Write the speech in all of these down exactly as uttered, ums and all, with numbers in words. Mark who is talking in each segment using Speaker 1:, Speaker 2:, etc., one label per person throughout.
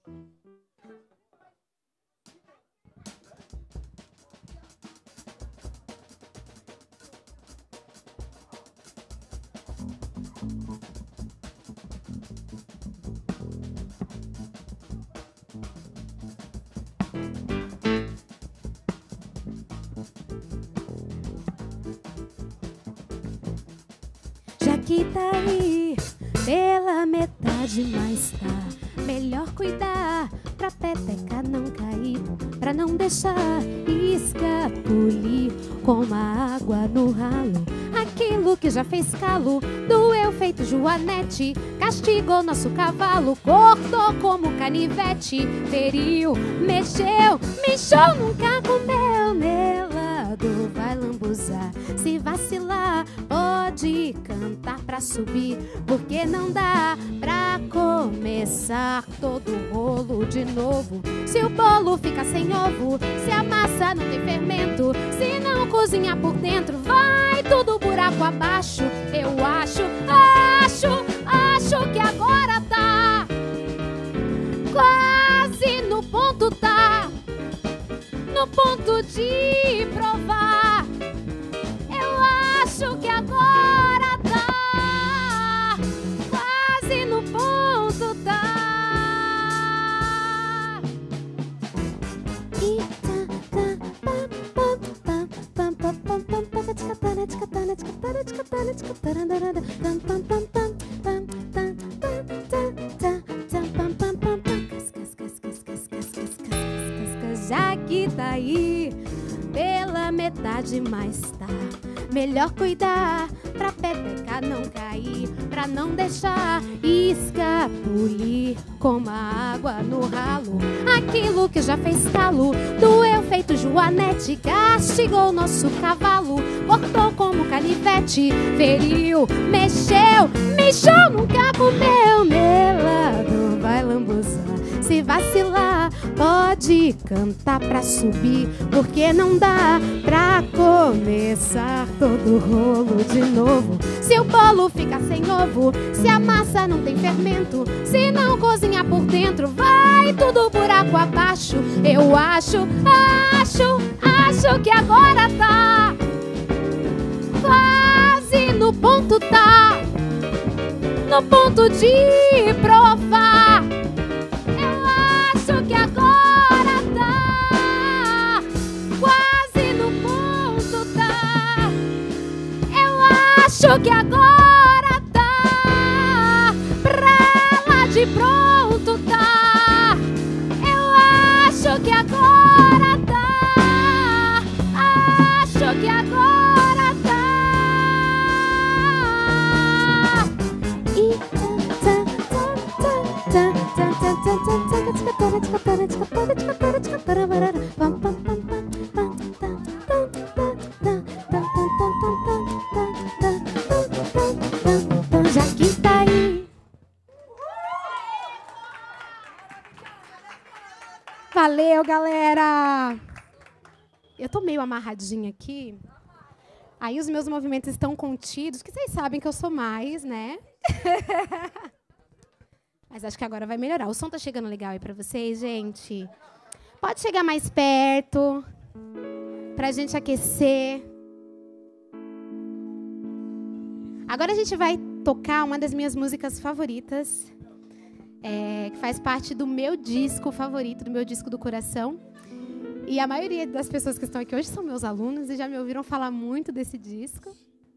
Speaker 1: Já que tá aí pela metade, mas tá melhor cuidar pra peteca não cair, pra não deixar escapulir como a água no ralo. Aquilo que já fez calo, doeu feito Joanete, castigou nosso cavalo, cortou como canivete, feriu, mexeu, mexeu, nunca comeu, melado, vai lambuzar. Se vacilar, pode cantar pra subir, porque não dá pra começar todo o rolo de novo. Se o bolo fica sem ovo, se a massa não tem fermento, se não cozinha por dentro, vai tudo buraco abaixo. Eu acho, acho, acho que agora tá quase no ponto, tá no ponto de provar. Eu acho que agora tá quase no ponto, tá. E já que tá aí pela metade, mas tá melhor cuidar pra peteca não cair, pra não deixar escapulir como a água no ralo. Aquilo que já fez calo, doeu feito Joanete, castigou nosso cavalo, cortou como canivete, feriu, mexeu, mexeu, nunca comeu, melado, vai lambuzar. Se vacilar, pode cantar pra subir, porque não dá pra começar todo o rolo de novo. Se o bolo fica sem ovo, se a massa não tem fermento, se não cozinha por dentro, vai tudo buraco abaixo. Eu acho, acho, acho que agora tá quase no ponto, tá no ponto de provar. Que agora tá quase no ponto, tá. Eu acho que agora tá pra lá de pronto, tá. Eu acho que agora tá. Acho que agora tá. E tá, tá, tá, tá, tá, tá, tá. Já que tá aí. Valeu, galera! Eu tô meio amarradinha aqui. Aí os meus movimentos estão contidos, que vocês sabem que eu sou mais, né? Mas acho que agora vai melhorar. O som tá chegando legal aí pra vocês, gente? Pode chegar mais perto, pra gente aquecer. Agora a gente vai tocar uma das minhas músicas favoritas, é, que faz parte do meu disco favorito, do meu disco do coração. E a maioria das pessoas que estão aqui hoje são meus alunos e já me ouviram falar muito desse disco.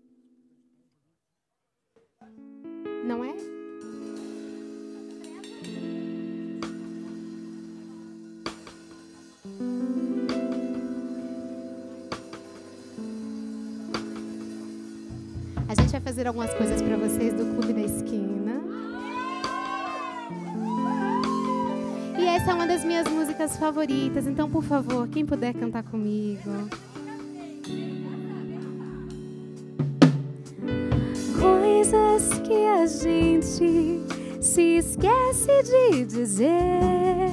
Speaker 1: Não é? A gente vai fazer algumas coisas para vocês do Clube da Esquina. E essa é uma das minhas músicas favoritas, então, por favor, quem puder cantar comigo. Coisas que a gente se esquece de dizer,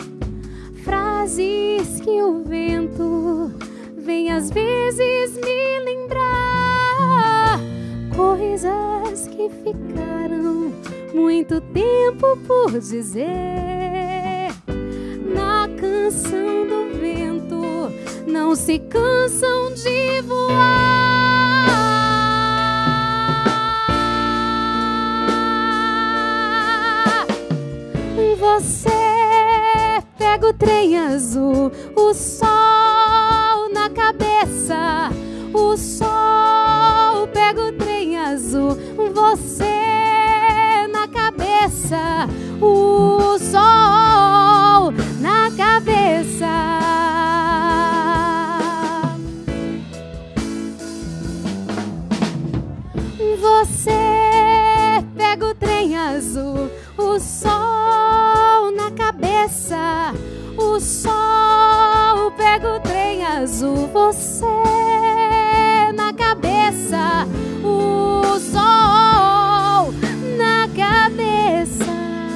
Speaker 1: frases que o vento vem às vezes me lembrar, coisas que ficaram muito tempo por dizer. canção do vento não se cansam de voar. Você pega o trem azul, o sol na cabeça, o sol pega o trem azul, você na cabeça, o sol na cabeça. Você pega o trem azul, o sol na cabeça, o sol pega o trem azul, você na cabeça, o sol na cabeça.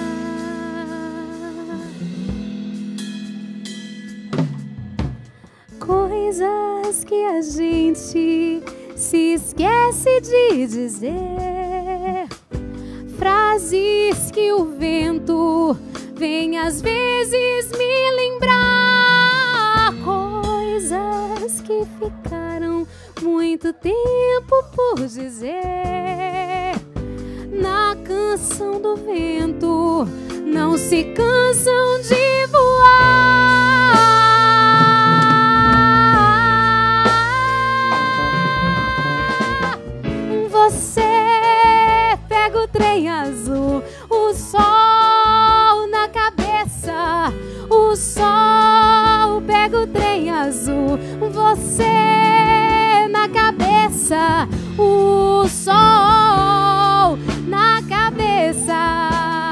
Speaker 1: Coisas que a gente se esquece de dizer, frases que o vento vem às vezes me lembrar, coisas que ficaram muito tempo por dizer. Na canção do vento não se cansam de voar. Você pega o trem azul, o sol na cabeça, o sol pega o trem azul, você na cabeça, o sol na cabeça.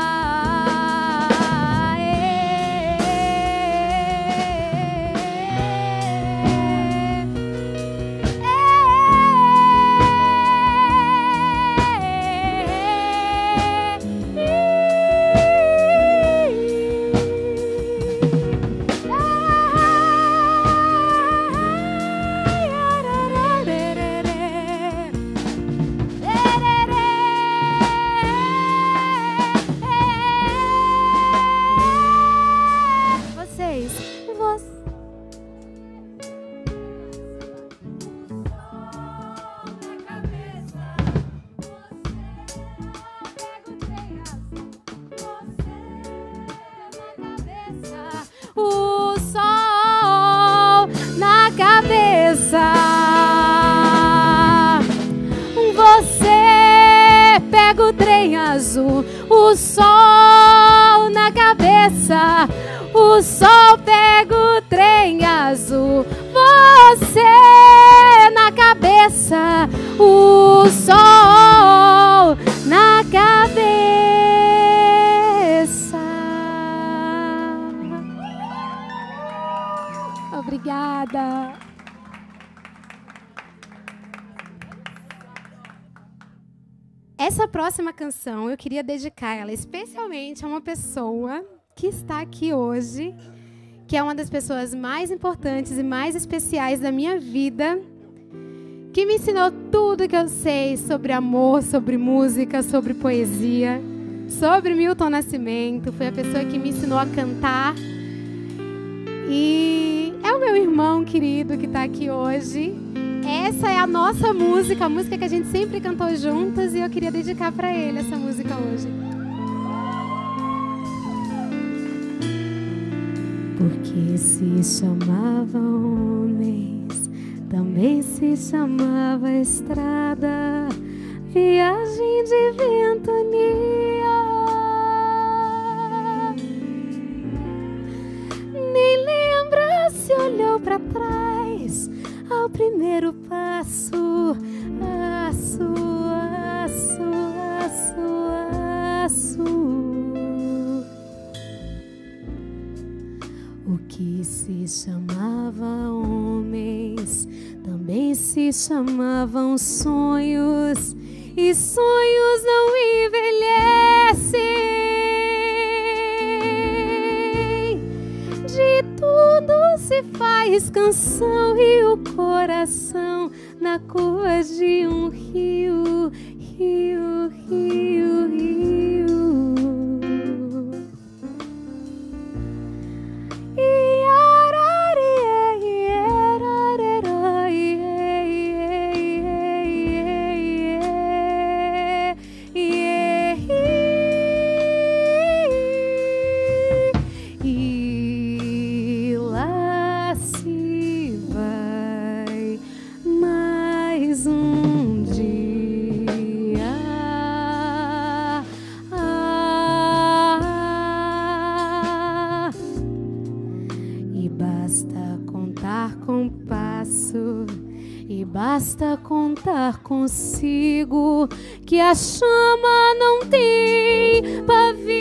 Speaker 1: Você pega o trem azul, o sol na cabeça, o sol pega o trem azul, você na cabeça, o sol na cabeça. Obrigada. Essa próxima canção eu queria dedicar ela especialmente a uma pessoa que está aqui hoje, que é uma das pessoas mais importantes e mais especiais da minha vida, que me ensinou tudo que eu sei sobre amor, sobre música, sobre poesia, sobre Milton Nascimento. Foi a pessoa que me ensinou a cantar. E é o meu irmão querido que está aqui hoje. Essa é a nossa música, a música que a gente sempre cantou juntas, e eu queria dedicar para ele essa música hoje. Porque se chamava homens, também se chamava estrada, viagem de ventania. Nem lembra se olhou para trás ao primeiro passo, aço, aço, aço, aço. O que se chamava homens também se chamavam sonhos, e sonhos não envelhecem. De tudo se faz canção, e o coração na cor de um rio, rio, rio, rio. E basta contar consigo que a chama não tem pavio.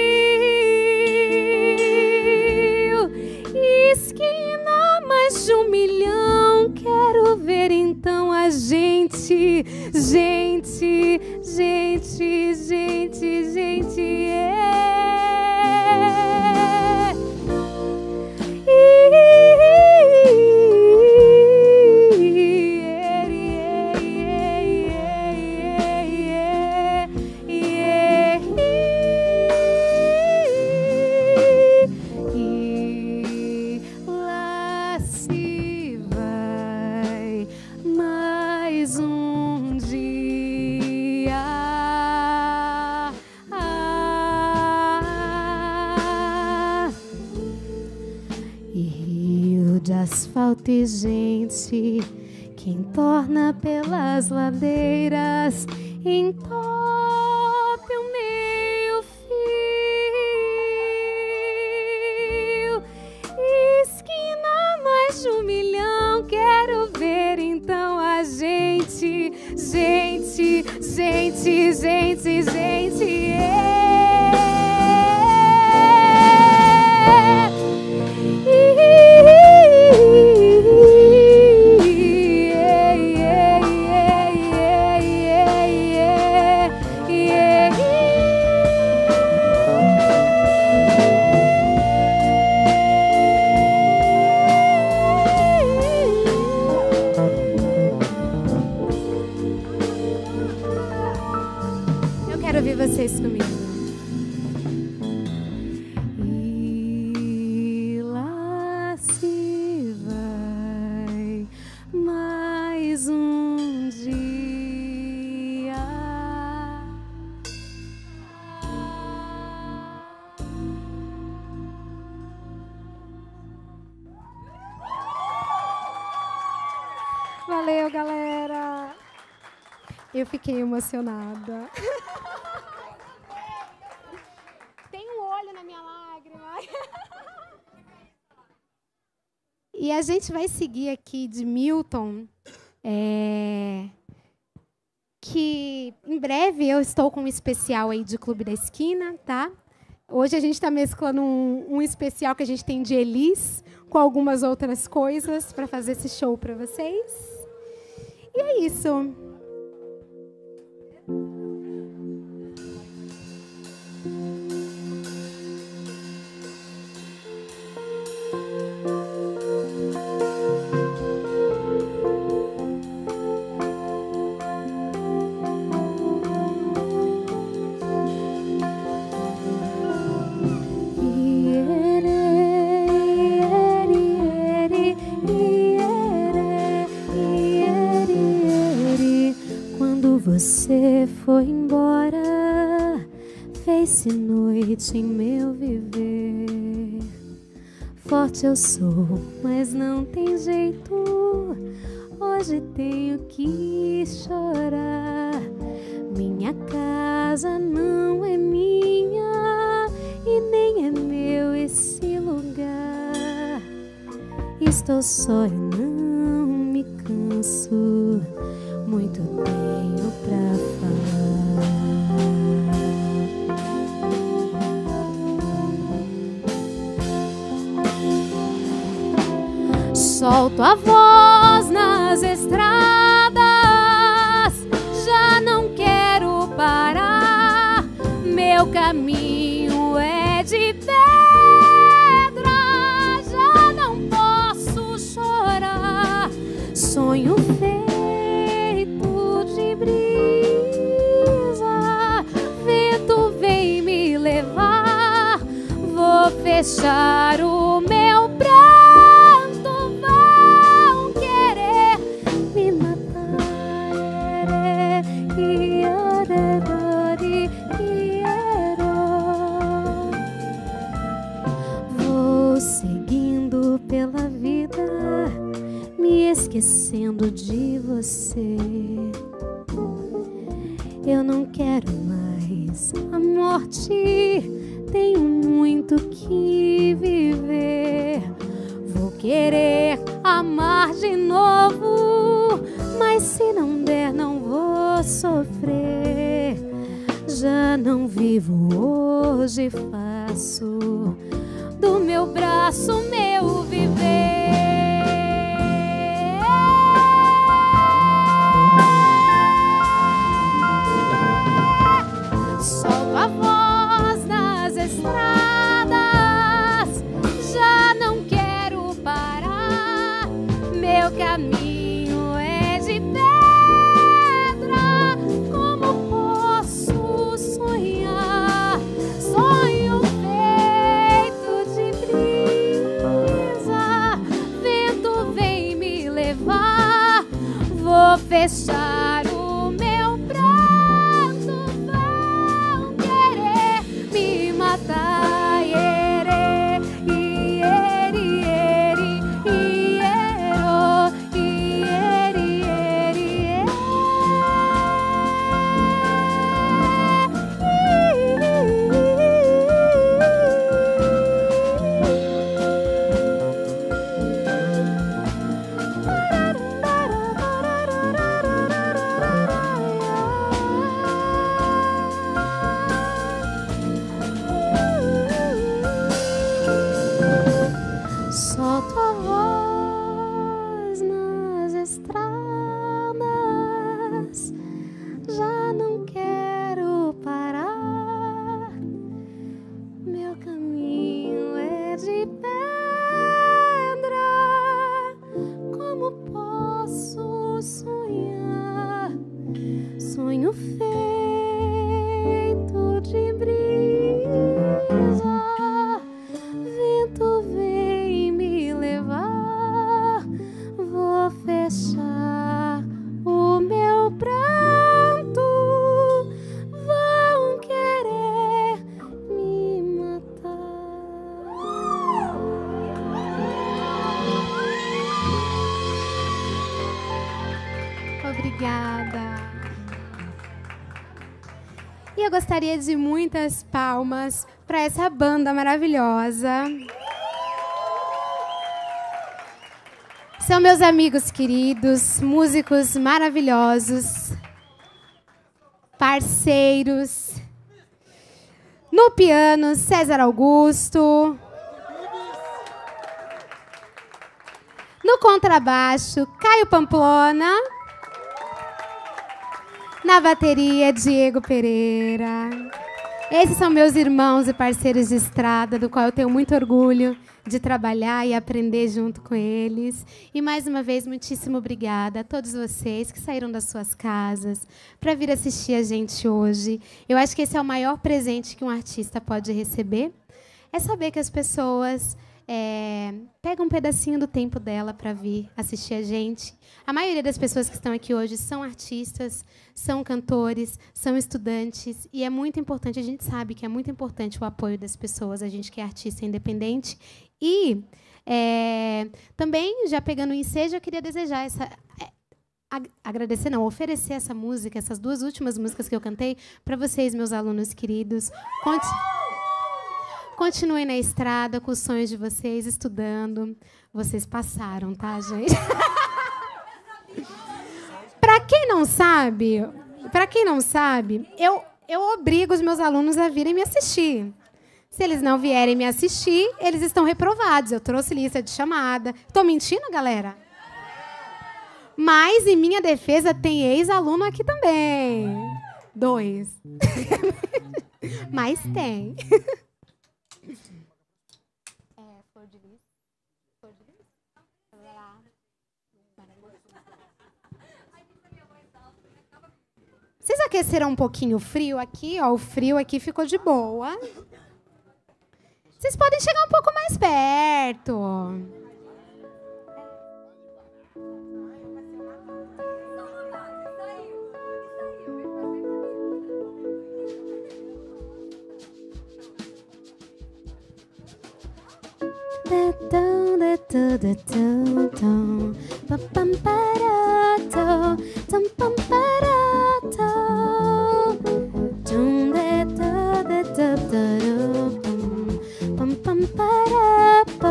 Speaker 1: Esquina mais de um milhão, quero ver então a gente, gente, gente, gente, gente, é. Asfalto e gente que entorna pelas ladeiras, entope o meio fio. Esquina mais de um milhão, quero ver então a gente, gente, gente, gente, gente, é. Vocês comigo. E lá se vai mais um dia. Valeu, galera. Eu fiquei emocionada. E a gente vai seguir aqui de Milton, é, que em breve eu estou com um especial aí de Clube da Esquina, tá? Hoje a gente está mesclando um, um especial que a gente tem de Elis com algumas outras coisas para fazer esse show para vocês. E é isso. Você foi embora, fez-se noite em meu viver. Forte eu sou, mas não tem jeito, hoje tenho que chorar. Minha casa não é minha e nem é meu esse lugar. Estou só e não me canso, muito tenho pra falar. Solto a voz nas estradas, já não quero parar. Meu caminho é de pedra, já não posso chorar. Sonho feio fechar o meu pranto, vão querer me matar. Vou seguindo pela vida, me esquecendo de você. Eu não quero mais a morte, tenho muito que viver. Vou querer amar de novo, sofrer. Já não vivo hoje, faço do meu braço meu viver. Solto a voz nas estradas, já não quero parar. Meu caminho é de pedra, como posso sonhar? Sonho feito de brisa, vento vem me levar. Vou fechar o meu braço, vão querer me matar. Iere, iere, iere, iero, iere, iere, solto a voz nas estradas, já não quero parar. Meu caminho é de pedra, como posso sonhar? Sonho feito de brisa, vento vem me levar. Vou fechar o meu pranto, vão querer me matar. Obrigada. E eu gostaria de muitas palmas para essa banda maravilhosa. São meus amigos queridos, músicos maravilhosos, parceiros. No piano, César Augusto. No contrabaixo, Caio Pamplona. Na bateria, Diego Pereira. Esses são meus irmãos e parceiros de estrada, do qual eu tenho muito orgulho de trabalhar e aprender junto com eles. E, mais uma vez, muitíssimo obrigada a todos vocês que saíram das suas casas para vir assistir a gente hoje. Eu acho que esse é o maior presente que um artista pode receber. É saber que as pessoas é, pegam um pedacinho do tempo dela para vir assistir a gente. A maioria das pessoas que estão aqui hoje são artistas, são cantores, são estudantes, e é muito importante, a gente sabe que é muito importante o apoio das pessoas, a gente que é artista independente. E é, também, já pegando o ensejo, eu queria desejar essa... É, agradecer, não, oferecer essa música, essas duas últimas músicas que eu cantei, para vocês, meus alunos queridos. Conte, continuem na estrada com os sonhos de vocês, estudando. Vocês passaram, tá, gente? Para quem não sabe, para quem não sabe, eu, eu obrigo os meus alunos a virem me assistir. Se eles não vierem me assistir, eles estão reprovados. Eu trouxe lista de chamada. Estou mentindo, galera? Mas, em minha defesa, tem ex-aluno aqui também. Dois. Mas tem. Vocês aqueceram um pouquinho o frio aqui? Ó, o frio aqui ficou de boa. Vocês podem chegar um pouco mais perto.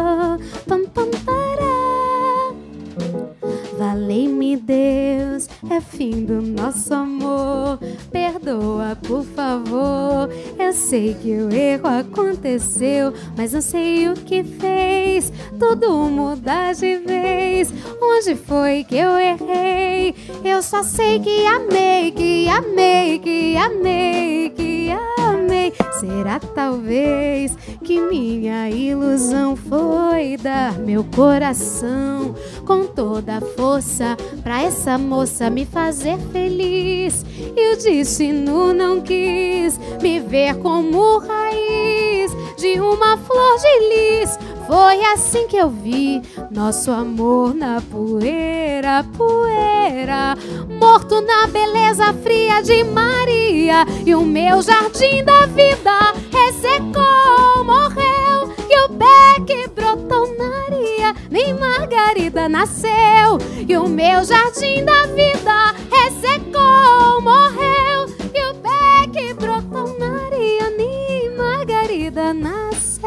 Speaker 1: Valei-me Deus, é é fim do nosso amor. Perdoa, por favor. Eu sei que o erro aconteceu, mas não sei o que fez tudo mudar de vez. Onde foi que eu errei? Eu só sei que amei, que amei, que amei, que amei. Será talvez que minha ilusão foi dar meu coração com toda a força pra essa moça me fazer feliz, e o destino não quis me ver como raiz de uma flor de lis. Foi assim que eu vi nosso amor na poeira, poeira, morto na beleza fria de Maria. E o meu jardim da vida ressecou, morreu, e o pé que brotou na areia, nem Margarida nasceu. E o meu jardim da vida ressecou, morreu, e o pé que brotou na areia, nem Margarida nasceu.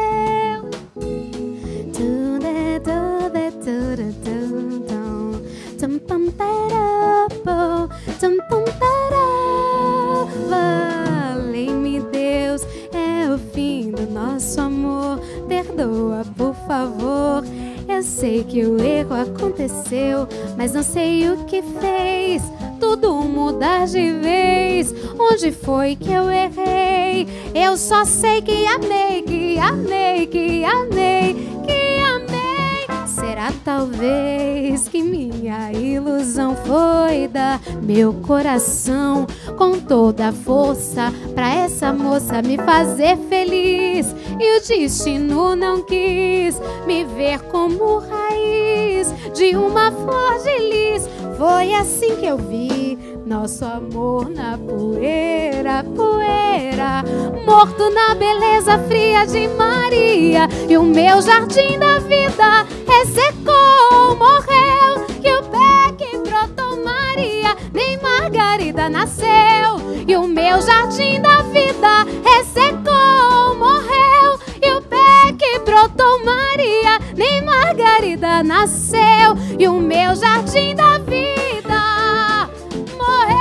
Speaker 1: Valei-me Deus, é o fim do nosso amor. Perdoa, por favor. Eu sei que o erro aconteceu, mas não sei o que fez tudo mudar de vez. Onde foi que eu errei? Eu só sei que amei, que amei, que amei, que amei. Será talvez que minha ilusão foi dar meu coração com toda a força pra essa moça me fazer feliz, e o destino não quis me ver como raiz de uma flor de lis. Foi assim que eu vi nosso amor na poeira, poeira, morto na beleza fria de Maria. E o meu jardim da vida ressecou, morreu, e o pé que brotou Maria, nem Margarida nasceu. E o meu jardim da vida ressecou, morreu, e o pé que brotou Maria, nem Margarida nasceu. E o meu jardim da vida morreu,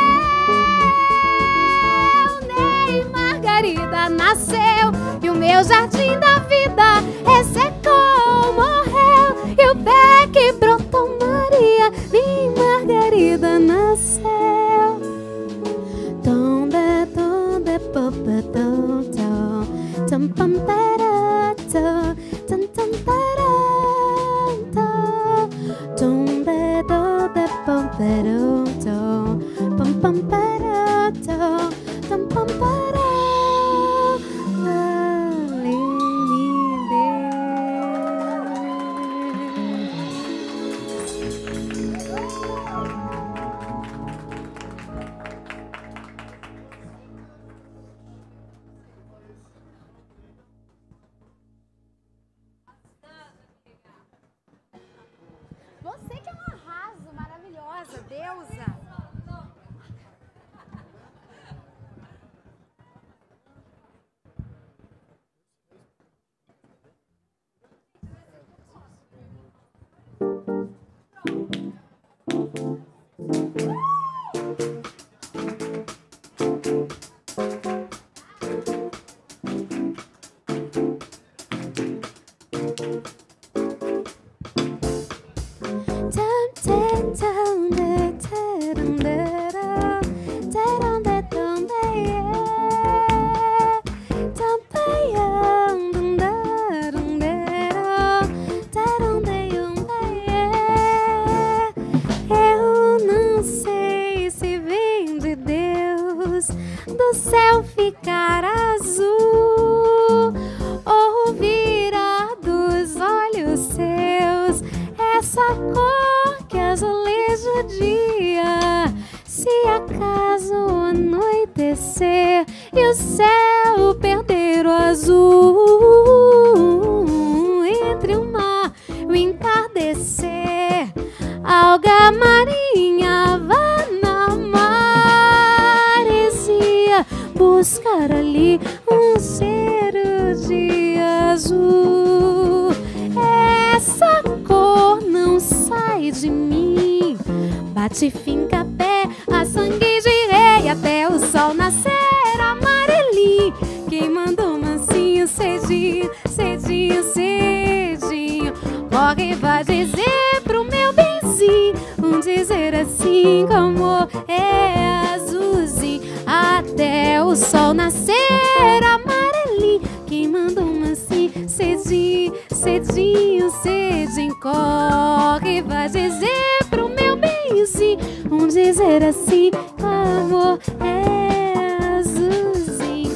Speaker 1: nem Margarida nasceu. E o meu jardim da vida ressecou, morreu, e o pé que brotou Maria, nem Margarida nasceu. Tonda, tonda, popa, tom, tom, tom, pam, para, tom, tom, tom, para, tom, tonda, tonda, pam, para, tom, pam, pam, para, tom, tom, pam, para.
Speaker 2: Você que é um arraso, maravilhosa, deusa. Eu não sei se vem de Deus do céu ficar azul ou virar dos olhos seus essa cor que azuleja o dia. Se acaso anoitecer e o céu perder o azul, entre o mar e o entardecer, alga marinha vá na maresia buscar ali um cheiro de azul. Essa cor não sai de mim, bate, finca, pé
Speaker 1: cedinho, cedinho. Corre, vai dizer pro meu benzinho, um dizer assim que o amor é azulzinho. Até o sol nascer amarelinho, queimando mansinho, cedinho, cedinho, cedinho. Corre, vai dizer pro meu benzinho, um dizer assim que o amor é azulzinho.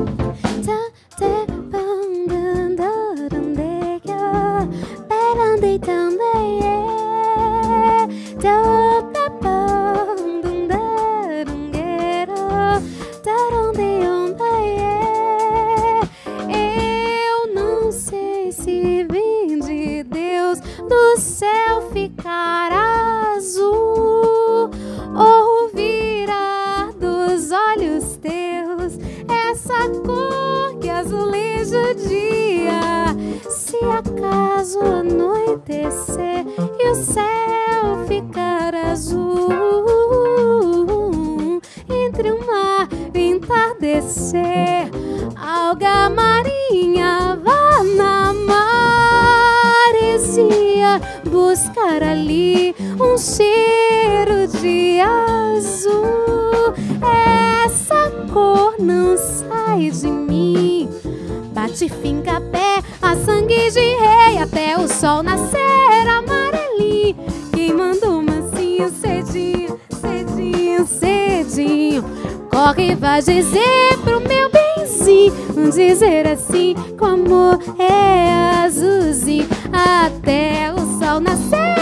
Speaker 1: Eu não sei se vem de Deus do céu ficar azul ou virar dos olhos teus essa cor que azuleja o dia. Se acaso anoitecer e o céu ficar azul, entre o mar e entardecer, alga marinha vá na maresia buscar ali um cheiro de azul. Essa cor não sai de mim, bate, finca, pé, a sangue de rei, até o sol nascer amarelinho, queimando mansinho, cedinho, cedinho, cedinho. Corre, vai dizer pro meu benzinho, um dizer assim que o amor é azulzinho, até o sol nascer.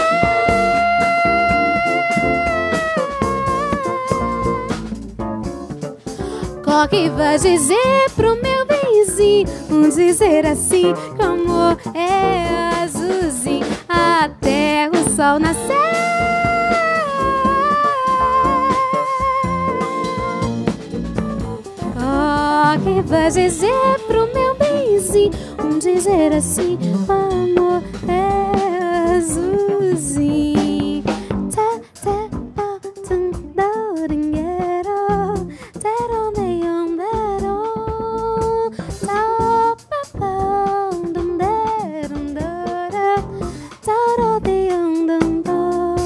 Speaker 1: Corre, vai dizer pro meu benzinho, um dizer assim que o amor é azulzinho, até o sol nascer. Corre, vai dizer pro meu benzinho, um dizer assim que o amor é azulzinho. Tá, tá, tá, tum, da, ringueiro, tero, neon, dero, tá, pa, pa, dum, derum, dora, taro, deum, dum, do.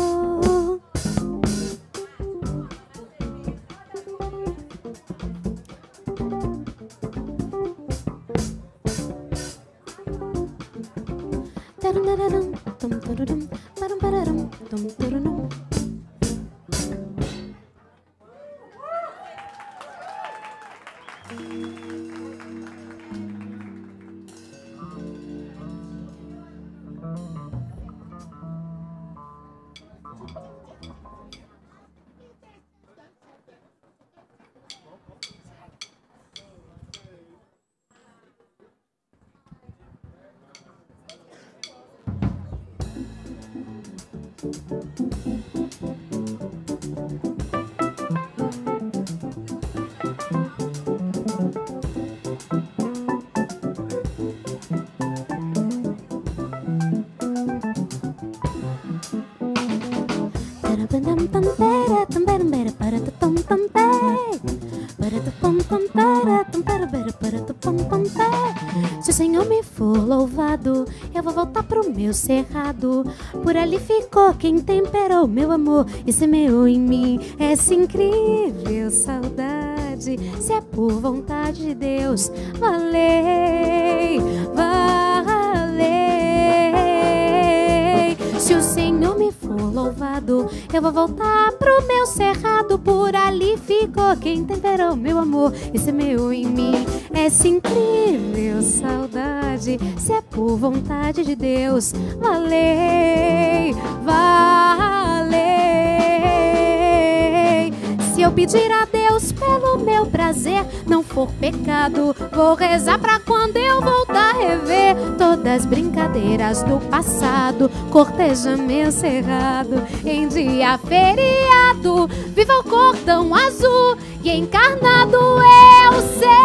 Speaker 1: Tarum, tum, tururum, parum, pararum, tum, tururum. Se o Senhor me for louvado, eu vou voltar pro meu cerrado. Por ali ficou quem temperou meu amor e semeou em mim essa incrível saudade. Se é por vontade de Deus, valei, valei. Se o Senhor me for louvado, eu vou voltar pro meu cerrado. Por ali ficou quem temperou meu amor e semeou em mim essa incrível saudade. Se é por vontade de Deus, valei, valei. Se eu pedir a Deus pelo meu prazer, não for pecado, vou rezar pra quando eu voltar a rever todas as brincadeiras do passado. Corteja meu cerrado em dia feriado, viva o cordão azul e encarnado eu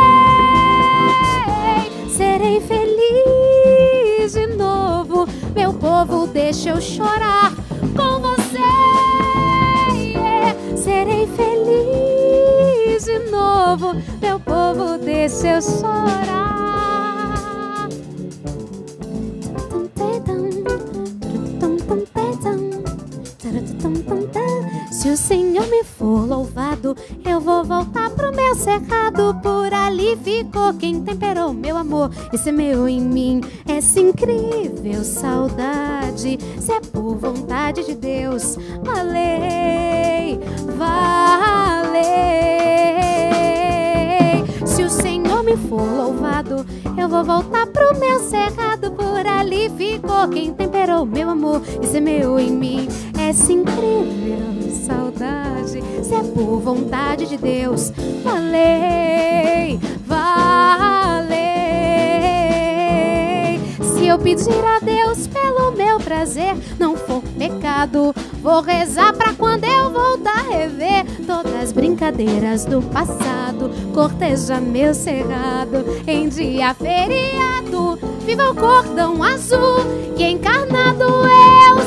Speaker 1: sei. Serei feliz de novo, meu povo, deixa eu chorar com você. Yeah. Serei feliz de novo, meu povo, deixa eu chorar. nome for louvado, eu vou voltar pro meu cercado. Por ali ficou quem temperou meu amor e semeou em mim essa incrível saudade. Se é por vontade de Deus, valei, valei. Se o Senhor me for louvado, eu vou voltar pro meu cercado. Por ali ficou quem temperou meu amor e semeou em mim essa incrível saudade. Se é por vontade de Deus, valei, valei. Se eu pedir a Deus pelo meu prazer, não for pecado, vou rezar pra quando eu voltar a rever todas as brincadeiras do passado. Corteja meu cerrado em dia feriado, viva o cordão azul que encarnado eu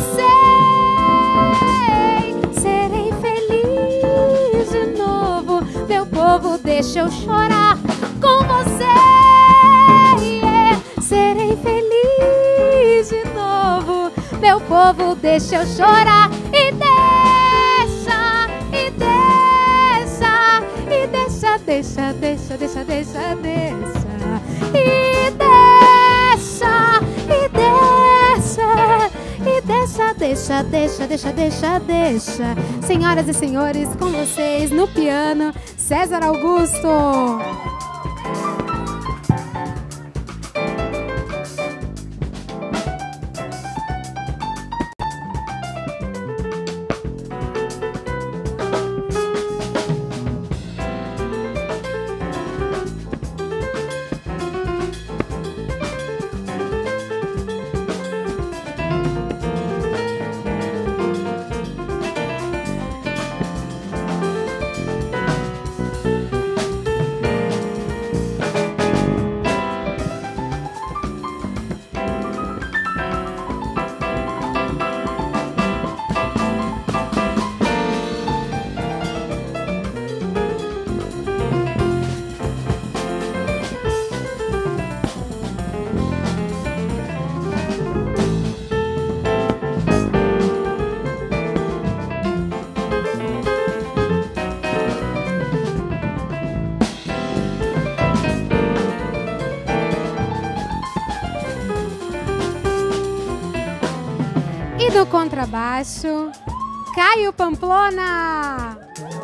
Speaker 1: sei. Serei feliz de novo, meu povo, deixa eu chorar com você. Yeah. Serei feliz de novo, meu povo, deixa eu chorar. E deixa, e deixa, e deixa, deixa, deixa, deixa, deixa, deixa. E deixa, e deixa, e deixa, deixa, deixa, deixa, deixa, deixa. Senhoras e senhores, com vocês no piano, César Augusto. E do contrabaixo, Caio Pamplona.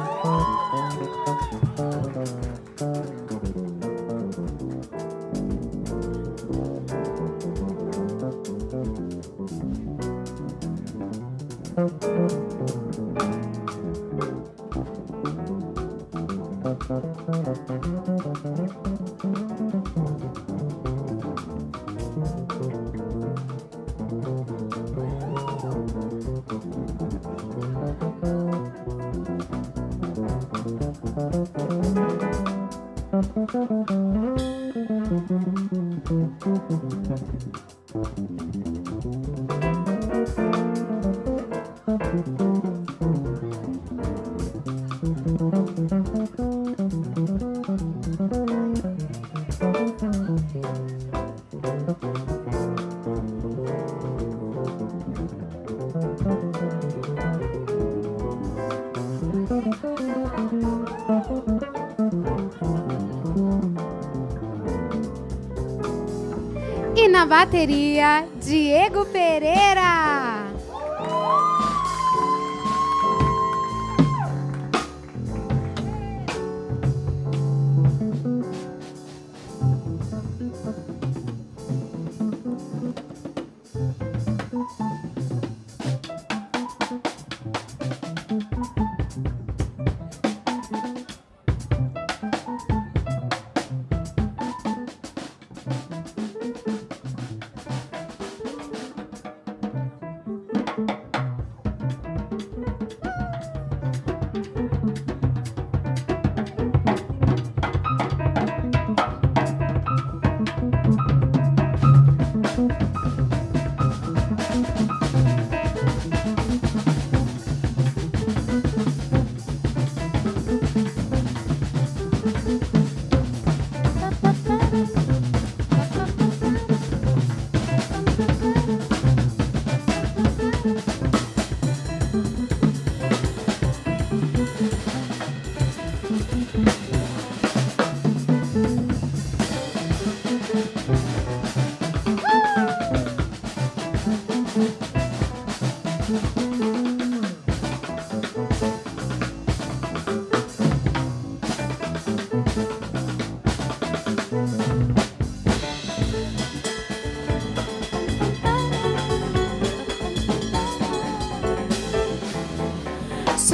Speaker 1: E na bateria, Diego Pereira.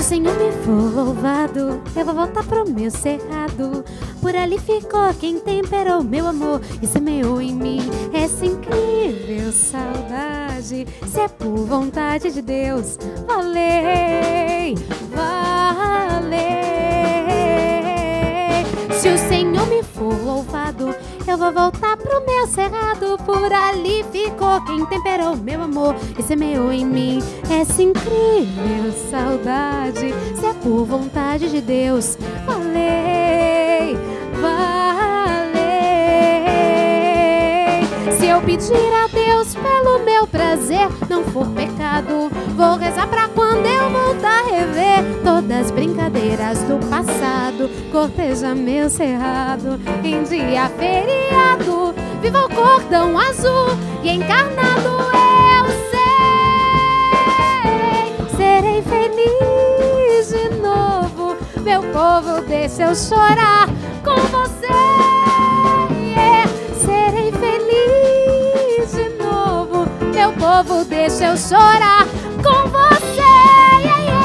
Speaker 1: Senhor me for louvado, eu vou voltar pro meu cerrado. Por ali ficou quem temperou meu amor e semeou em mim essa incrível saudade. Se é por vontade de Deus, valei, valei. Se o Senhor me for louvado, eu vou voltar pro meu cerrado. Por ali ficou quem temperou meu amor e semeou em mim essa incrível saudade. Se é por vontade de Deus, valei, valei. Se eu pedir a Deus pelo meu prazer, não for pecado, vou rezar pra quando eu voltar a rever todas as brincadeiras do passado. Corteja meu cerrado em dia feriado, viva o cordão azul e encarnado eu sei. Serei feliz de novo, meu povo, deixa eu chorar com você. Yeah. Serei feliz de novo, meu povo, deixa eu chorar com você. Yeah, yeah,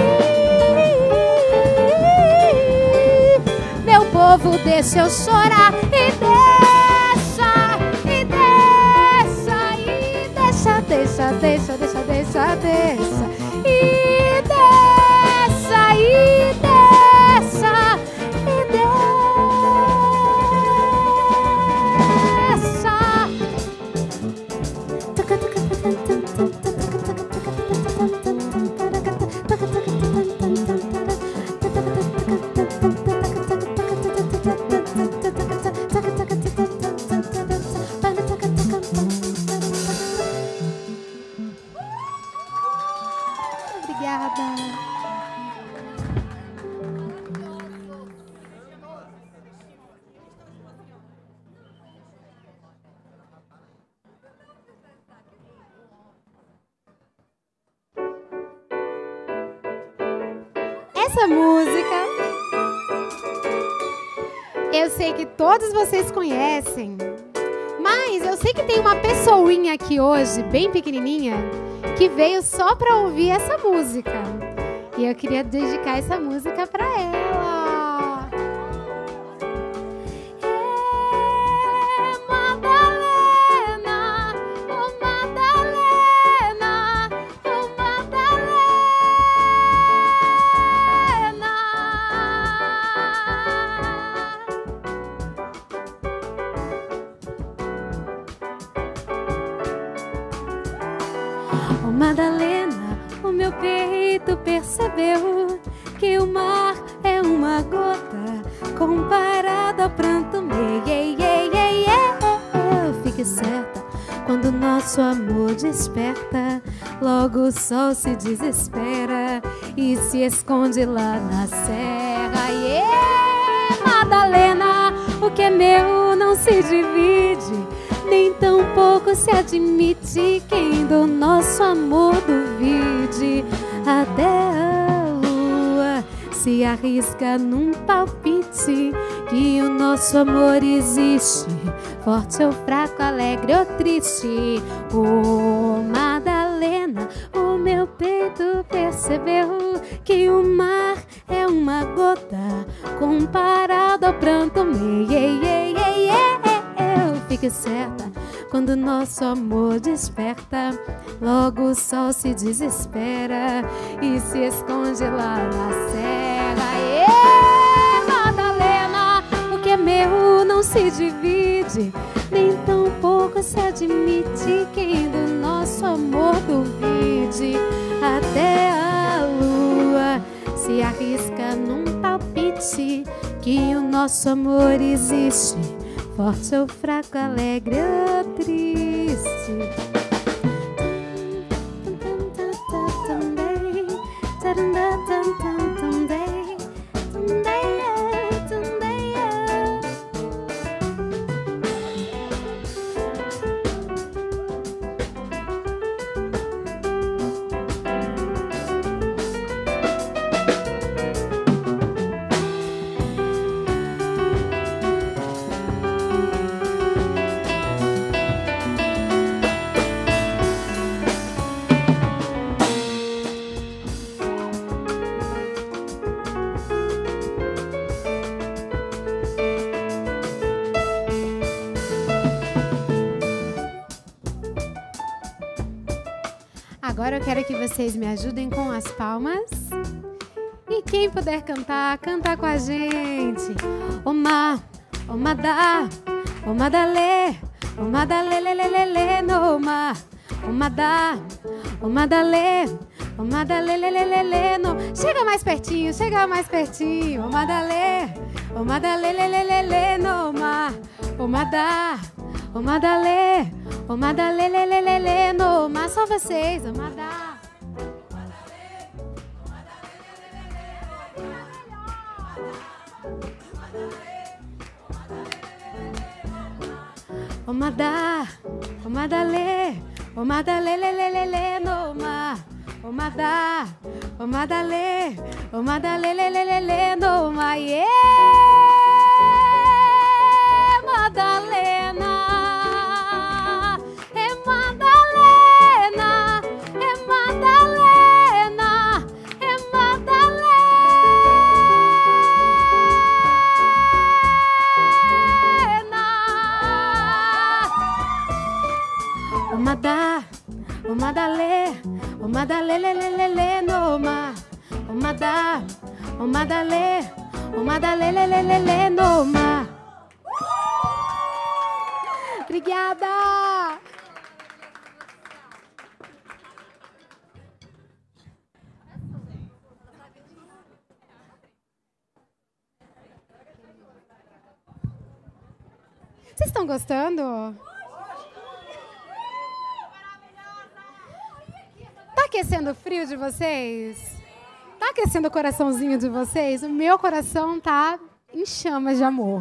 Speaker 1: yeah. Meu povo, deixa eu chorar e deixa, e deixa, e deixa, deixa, deixa, deixa, deixa, deixa, e deixa, e deixa, e essa música eu sei que todos vocês conhecem, mas eu sei que tem uma pessoinha aqui hoje, bem pequenininha, que veio só pra ouvir essa música. E eu queria dedicar essa música pra ela. Oh, Madalena, o meu peito percebeu que o mar é uma gota comparado ao pranto meu. Yeah, yeah, yeah, yeah. Eu fiquei certa, quando nosso amor desperta, logo o sol se desespera e se esconde lá na serra. Yeah, Madalena, o que é meu não se divide, nem tão pouco se admite. Quem do nosso amor duvide, até a lua se arrisca num palpite que o nosso amor existe, forte ou fraco, alegre ou triste. Oh, Madalena, o meu peito percebeu que o mar é uma gota comparado ao pranto meu. Yeah, yeah, yeah, yeah. Eu fiquei certa, quando nosso amor desperta, logo o sol se desespera e se esconde lá na serra. Yeah, Madalena, o que é meu não se divide, nem tão pouco se admite. Quem do nosso amor duvide, até a lua se arrisca num palpite que o nosso amor existe, forte ou fraco, alegre ou triste. Agora eu quero que vocês me ajudem com as palmas. E quem puder cantar, canta com a gente. Oma, omada, omadale, omadalelelelele no ma. Omada, omadale, omadalelelelele no. Chega mais pertinho, chega mais pertinho. Omadale, omadalelelelele no ma. Omada, omadale, omadalelelelele no ma. Só vocês, omada. Omada, omadale, omadalelelelele no ma. Omada, omadale, omadalelelelele no ma. Yeah, Madalena, é Madalena, é Madalena, é Madalena. Omada, omadale, omadalelelelele no ma. Omada, omadale, omadalelelelele no ma. Obrigada! Vocês estão gostando? Tá aquecendo o frio de vocês? Tá aquecendo o coraçãozinho de vocês? O meu coração tá em chamas de amor.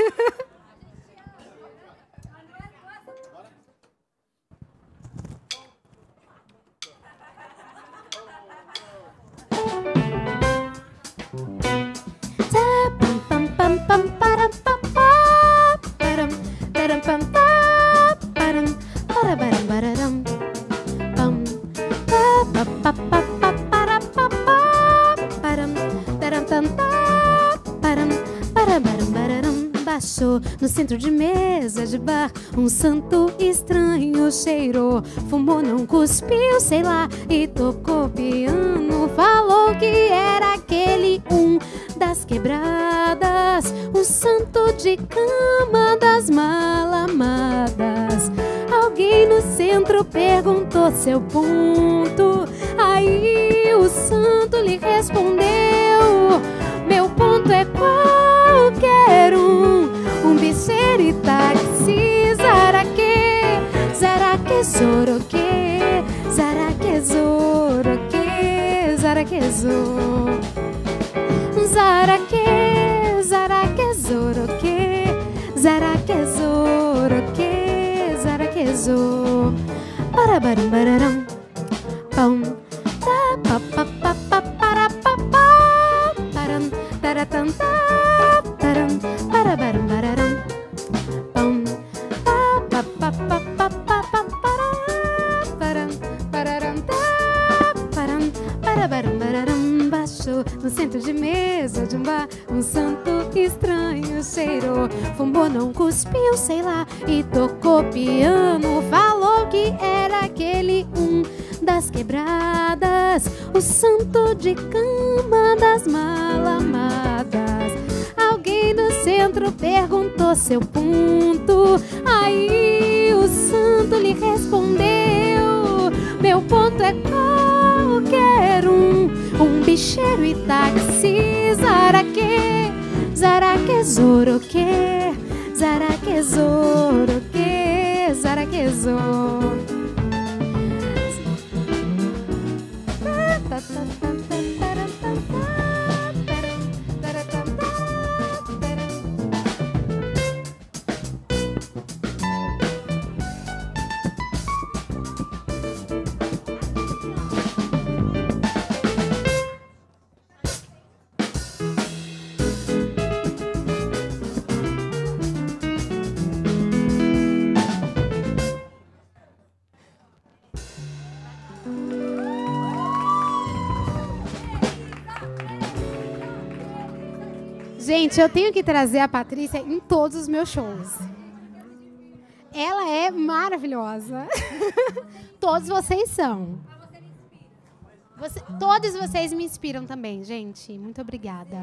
Speaker 1: Baixou no centro de mesa de bar, um santo estranho cheirou, fumou, não cuspiu, sei lá, e tocou piano. Falou que era aquele um das quebradas, um santo de cama das malamadas. Alguém no centro perguntou seu ponto, aí o santo lhe respondeu: meu ponto é qualquer um, um bicheiro e táxi, zaraque, zaraque, zoroque, zaraque, zoroque, zaraque, zoro, zaraque, zaraque, zoroque, zaraque, zoroque, zaraque, zoro, barabaram, bararam, pão, tá, pa, pa, pa, pa, para, pa, pa, param, taratam, tá, param, barabaram, bararam, pão, tá, pa, pa, pa, pa, pa, pa, para, param, pararam, tá, param, barabaram, bararam. Baixou no centro de mesa de um bar, um santo estranho cheirou, fumou, não cuspiu, sei lá, e tocou piano. Falou que era aquele um das quebradas, o santo de cama das malamadas. Alguém do centro perguntou seu ponto, aí o santo lhe respondeu: meu ponto é qualquer um, um bicheiro e táxi, zaraque, zaraque, zoroque, zaraque, zoroque, zaraque, zoro. Gente, eu tenho que trazer a Patrícia em todos os meus shows. Ela é maravilhosa. Todos vocês são. Você, todos vocês me inspiram também, gente. Muito obrigada.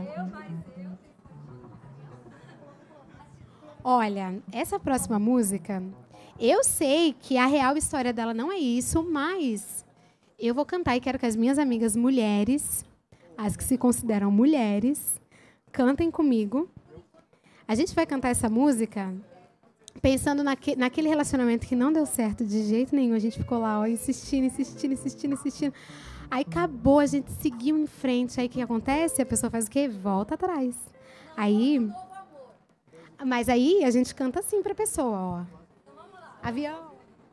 Speaker 1: Olha, essa próxima música, eu sei que a real história dela não é isso, mas eu vou cantar e quero que as minhas amigas mulheres, as que se consideram mulheres, cantem comigo. A gente vai cantar essa música pensando naque, naquele relacionamento que não deu certo de jeito nenhum. A gente ficou lá, ó, insistindo, insistindo, insistindo, insistindo. Aí acabou, a gente seguiu em frente. Aí o que acontece? A pessoa faz o quê? Volta atrás. Aí, mas aí a gente canta assim para a pessoa, ó. Avião.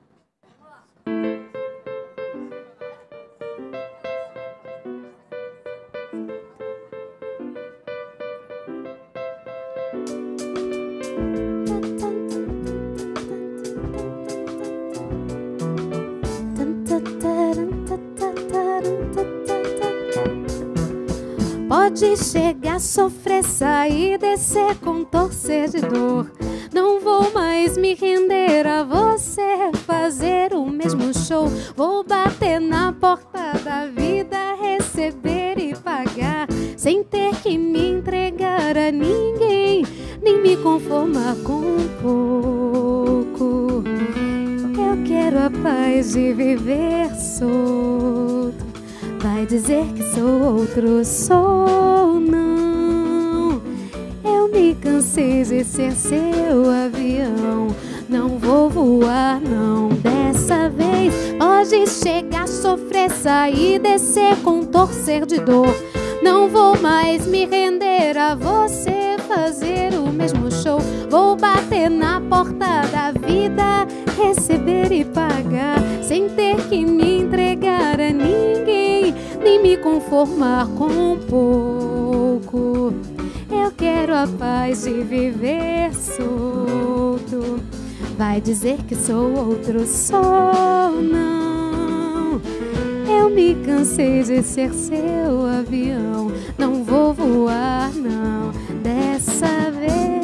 Speaker 1: Pode chegar, sofrer, sair, descer, contorcer de dor. Não vou mais me render a você, fazer o mesmo show. Vou bater na porta da vida, receber e pagar, sem ter que me entregar a ninguém, nem me conformar com pouco. Eu quero a paz de viver solto. Vai dizer que sou outro, sou não. Eu me cansei de ser seu avião. Não vou voar, não, dessa vez. Pode chegar, sofrer, sair, descer, contorcer de dor. Não vou mais me render a você, fazer o mesmo show. Vou bater na porta da vida, receber e pagar, sem ter que me entregar a ninguém, nem me conformar com pouco. Eu quero a paz de viver solto. Vai dizer que sou outro, sou não. Eu me cansei de ser seu avião. Não vou voar, não, dessa vez.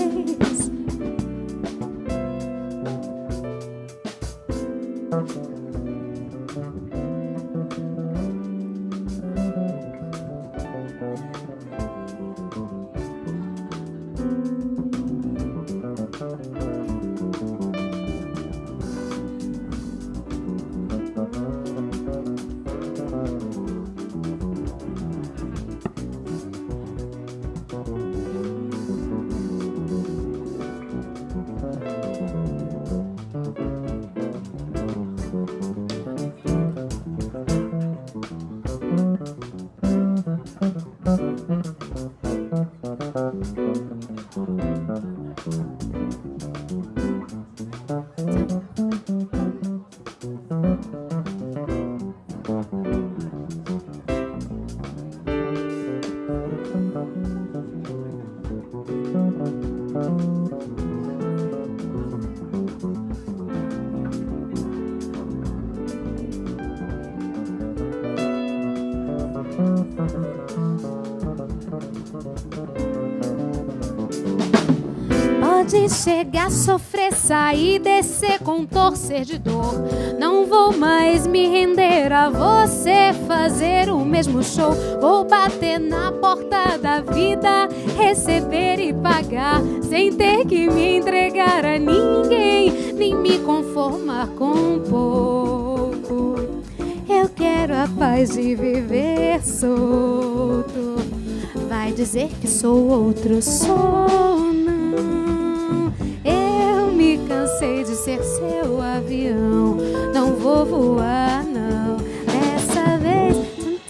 Speaker 1: Pode chegar, sofrer, sair, descer, contorcer de dor. Não vou mais me render a você, fazer o mesmo show. Vou bater na porta da vida, receber e pagar, sem ter que me entregar a ninguém, nem me conformar com pouco. Eu quero a paz de viver solto. Vai dizer que sou outro, sou não. Eu me cansei de ser seu avião. Não vou voar, não, dessa vez.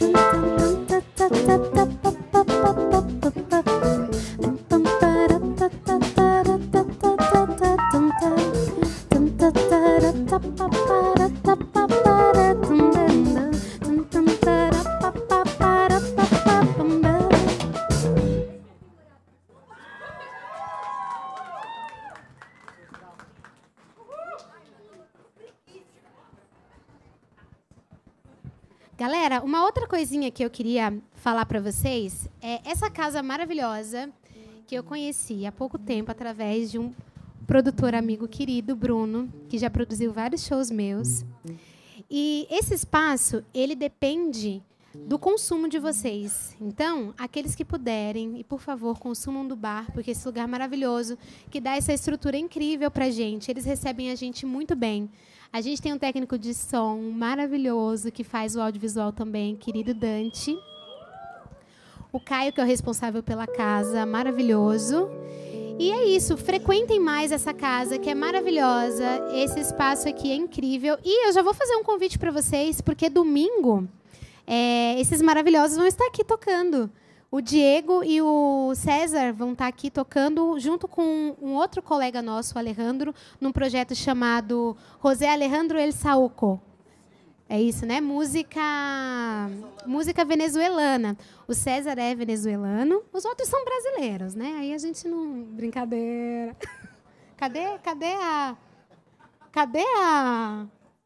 Speaker 1: Galera, uma outra coisinha que eu queria falar para vocês é essa casa maravilhosa que eu conheci há pouco tempo através de um produtor amigo querido, Bruno, que já produziu vários shows meus. E esse espaço, ele depende do consumo de vocês. Então, aqueles que puderem, e por favor, consumam do bar, porque esse lugar maravilhoso, que dá essa estrutura incrível pra gente. Eles recebem a gente muito bem. A gente tem um técnico de som maravilhoso, que faz o audiovisual também, querido Dante. O Caio, que é o responsável pela casa, maravilhoso. E é isso, frequentem mais essa casa, que é maravilhosa. Esse espaço aqui é incrível. E eu já vou fazer um convite para vocês, porque domingo, é, esses maravilhosos vão estar aqui tocando. O Diego e o César vão estar aqui tocando, junto com um outro colega nosso, o Alejandro, num projeto chamado José Alejandro El Saoco. É isso, né? Música, música venezuelana. O César é venezuelano, os outros são brasileiros, né? Aí a gente não... Brincadeira. Cadê, cadê a... Cadê a...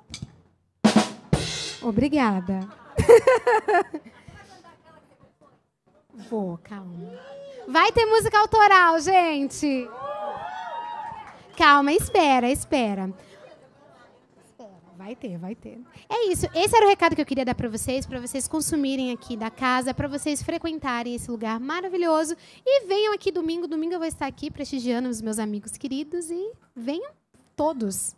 Speaker 1: Obrigada. Vou, calma. Vai ter música autoral, gente. Calma, espera, espera. Vai ter, vai ter. É isso. Esse era o recado que eu queria dar para vocês, para vocês consumirem aqui da casa, para vocês frequentarem esse lugar maravilhoso. E venham aqui domingo. Domingo eu vou estar aqui prestigiando os meus amigos queridos. E venham todos.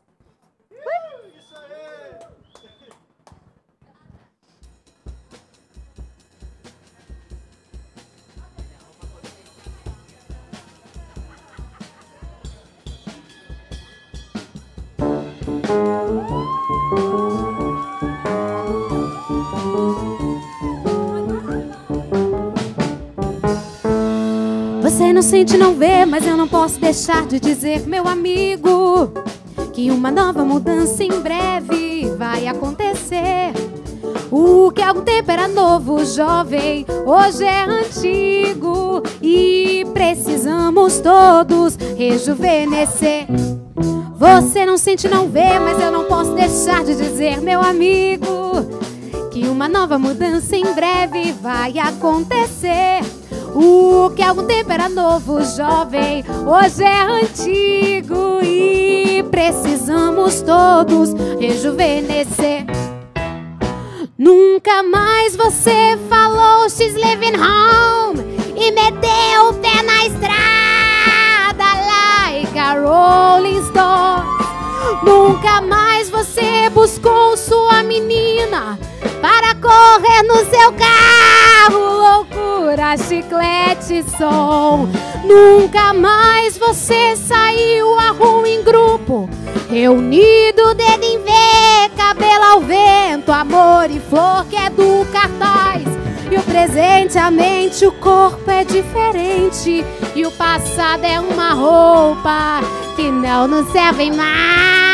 Speaker 1: Você não sente, não vê, mas eu não posso deixar de dizer, meu amigo, que uma nova mudança em breve vai acontecer. O que há algum tempo era novo, jovem, hoje é antigo e precisamos todos rejuvenescer. Você não sente, não vê, mas eu não posso deixar de dizer, meu amigo, que uma nova mudança em breve vai acontecer. O que há algum tempo era novo, jovem, hoje é antigo e precisamos todos rejuvenescer. Nunca mais você falou she's living home e meteu o pé na estrada like a Rolling Stone. Nunca mais você buscou sua menina para correr no seu carro, loucura, chiclete, som. Nunca mais você saiu à rua em grupo, reunido, dedo em V, cabelo ao vento, amor e flor que é do cartaz. E o presente, a mente, o corpo é diferente, e o passado é uma roupa que não nos serve mais.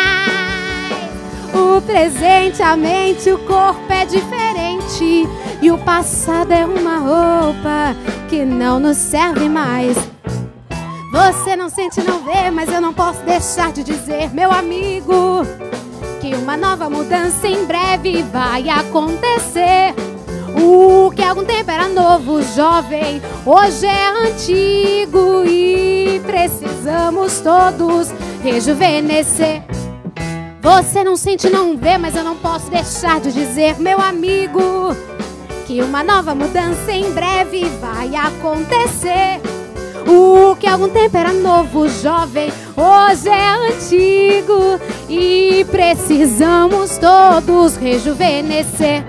Speaker 1: O presente, a mente, o corpo é diferente, e o passado é uma roupa que não nos serve mais. Você não sente, não vê, mas eu não posso deixar de dizer, meu amigo, que uma nova mudança em breve vai acontecer. O que há algum tempo era novo, jovem, hoje é antigo e precisamos todos rejuvenescer. Você não sente, não vê, mas eu não posso deixar de dizer, meu amigo, que uma nova mudança em breve vai acontecer. O que há algum tempo era novo, jovem, hoje é antigo e precisamos todos rejuvenescer.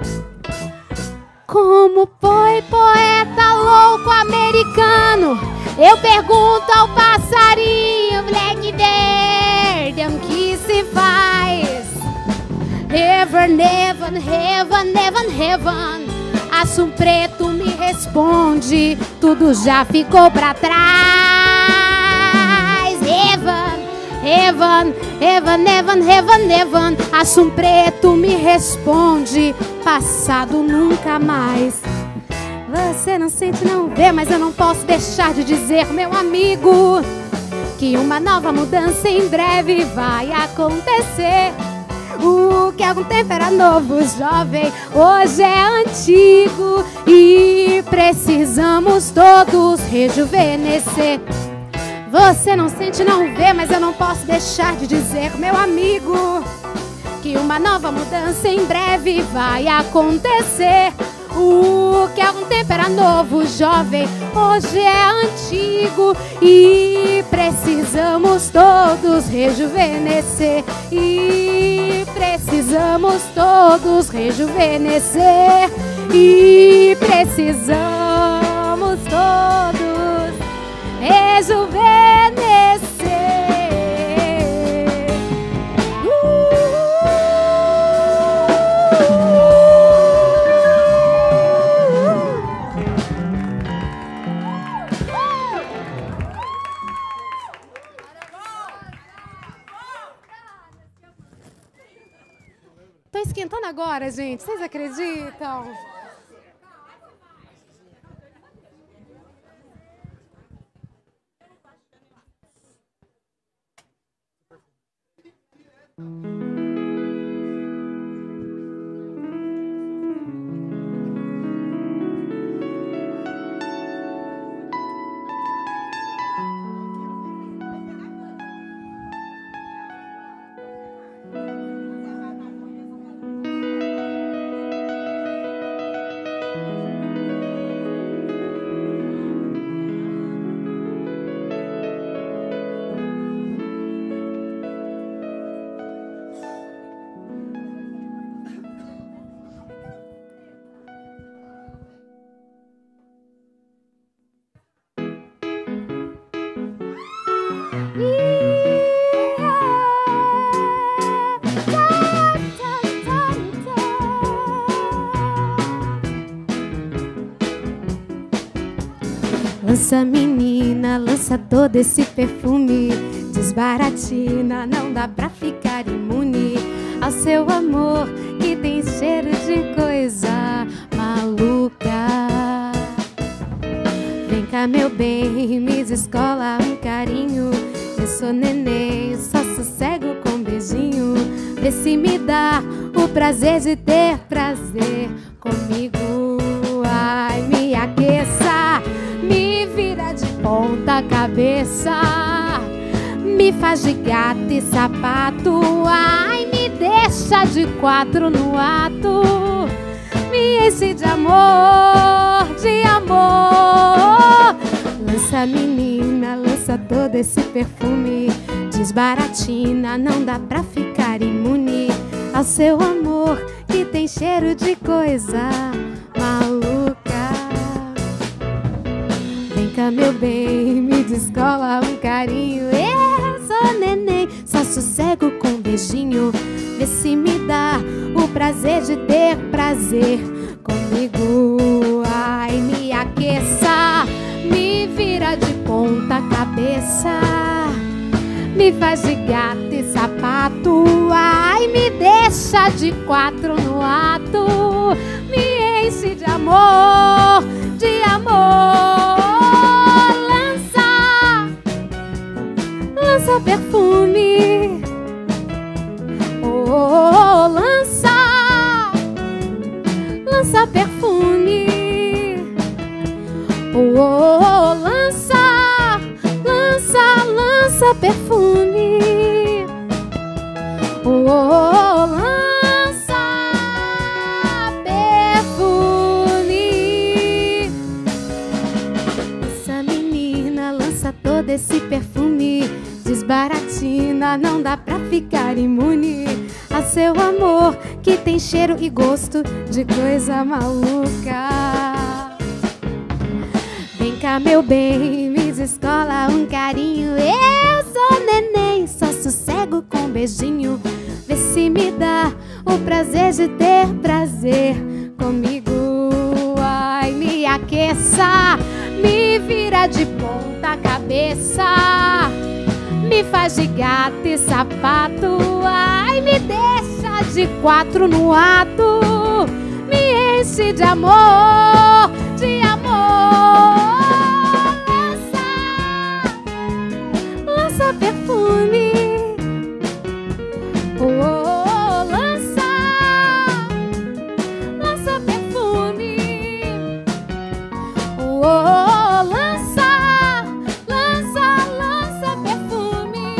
Speaker 1: Como foi poeta louco americano, eu pergunto ao passarinho Blackbird, o que se faz? Heaven, heaven, heaven, heaven, heaven. Aço preto me responde, tudo já ficou pra trás. Heaven, heaven, heaven, heaven, heaven, heaven. Aço preto me responde, passado nunca mais. Você não sente, não vê, mas eu não posso deixar de dizer, meu amigo, que uma nova mudança em breve vai acontecer. O que há algum tempo era novo, jovem, hoje é antigo e precisamos todos rejuvenescer. Você não sente, não vê, mas eu não posso deixar de dizer, meu amigo, que uma nova mudança em breve vai acontecer. O que há um tempo era novo, jovem, hoje é antigo. E precisamos todos rejuvenescer. E precisamos todos rejuvenescer. E precisamos todos rejuvenescer. Tô esquentando agora, gente. Vocês acreditam? Lança, menina, lança todo esse perfume. Desbaratina, não dá pra ficar imune ao seu amor que tem cheiro de coisa maluca. Vem cá, meu bem, me descola um carinho. Eu sou neném, só sossego com beijinho. Vê se me dá o prazer de ter prazer comigo. Ai, me aqueça, me vira de ponta cabeça, me faz de gato e sapato. Ai, me deixa de quatro no ato, me enche de amor, de amor. Lança, menina, lança todo esse perfume. Desbaratina, não dá pra ficar imune ao seu amor que tem cheiro de coisa maluca. Vem cá, meu bem, me descola um carinho. Eu sou neném, só sossego com um beijinho. Vê se me dá o prazer de ter prazer comigo. Ai, me aqueça, me vira de ponta cabeça, me faz de gato e sapato. Ai, me deixa de quatro no ato, me enche de amor, de amor. Lança perfume, oh, oh, oh, lança, lança perfume, oh, oh, oh, lança, lança, lança perfume, oh, oh, oh, lança perfume. Essa menina lança todo esse perfume. Desbaratina, não dá pra ficar imune a seu amor que tem cheiro e gosto de coisa maluca. Vem cá, meu bem, me descola um carinho. Eu sou neném, só sossego com um beijinho. Vê se me dá o prazer de ter prazer comigo. Ai, me aqueça, me vira de ponta cabeça, me faz de gato e sapato. Ai, me deixa de quatro no ato, me enche de amor, de amor. Lança, lança perfume, oh, oh, oh, lança, lança perfume, oh, oh, oh, lança, lança, lança perfume,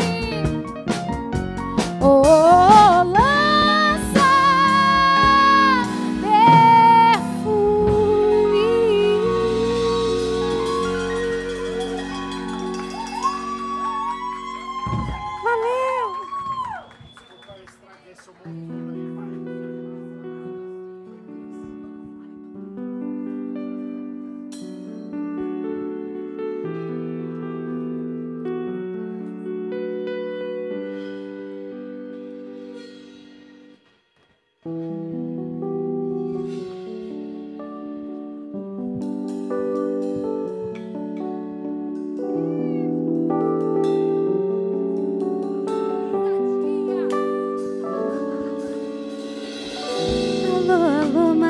Speaker 1: oh, oh, oh, lança perfume.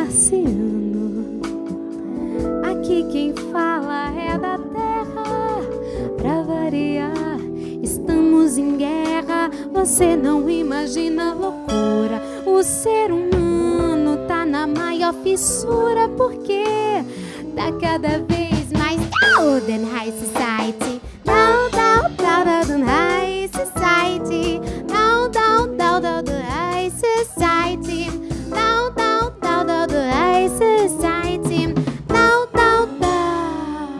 Speaker 1: marciano. Aqui quem fala é da terra. Pra variar, estamos em guerra. Você não imagina a loucura. O ser humano tá na maior fissura, porque tá cada vez mais down than high society. Down, down, down, down, down, high society. Down, down, down, down, down, high society. Down, down, down, down, down, high society. Down, down, down.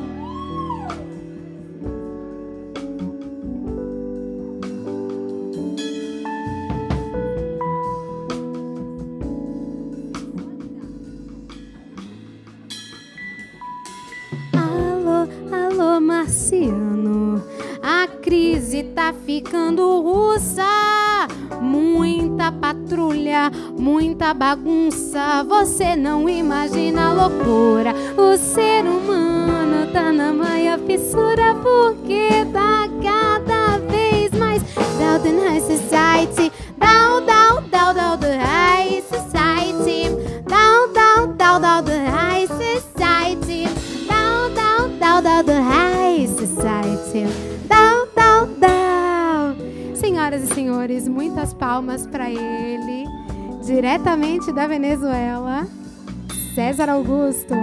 Speaker 1: Alô, alô, marciano. A crise tá ficando russa. Muita patrulha, muita bagunça. Você não imagina a loucura. O ser humano tá na maior fissura, porque tá cada vez mais down than high society. Down, down, down, down the high society. Down, down, down, down the high society. Down, down, down, down the high society. Down, down, down. Senhoras e senhores, muitas palmas para ele, diretamente da Venezuela, César Augusto.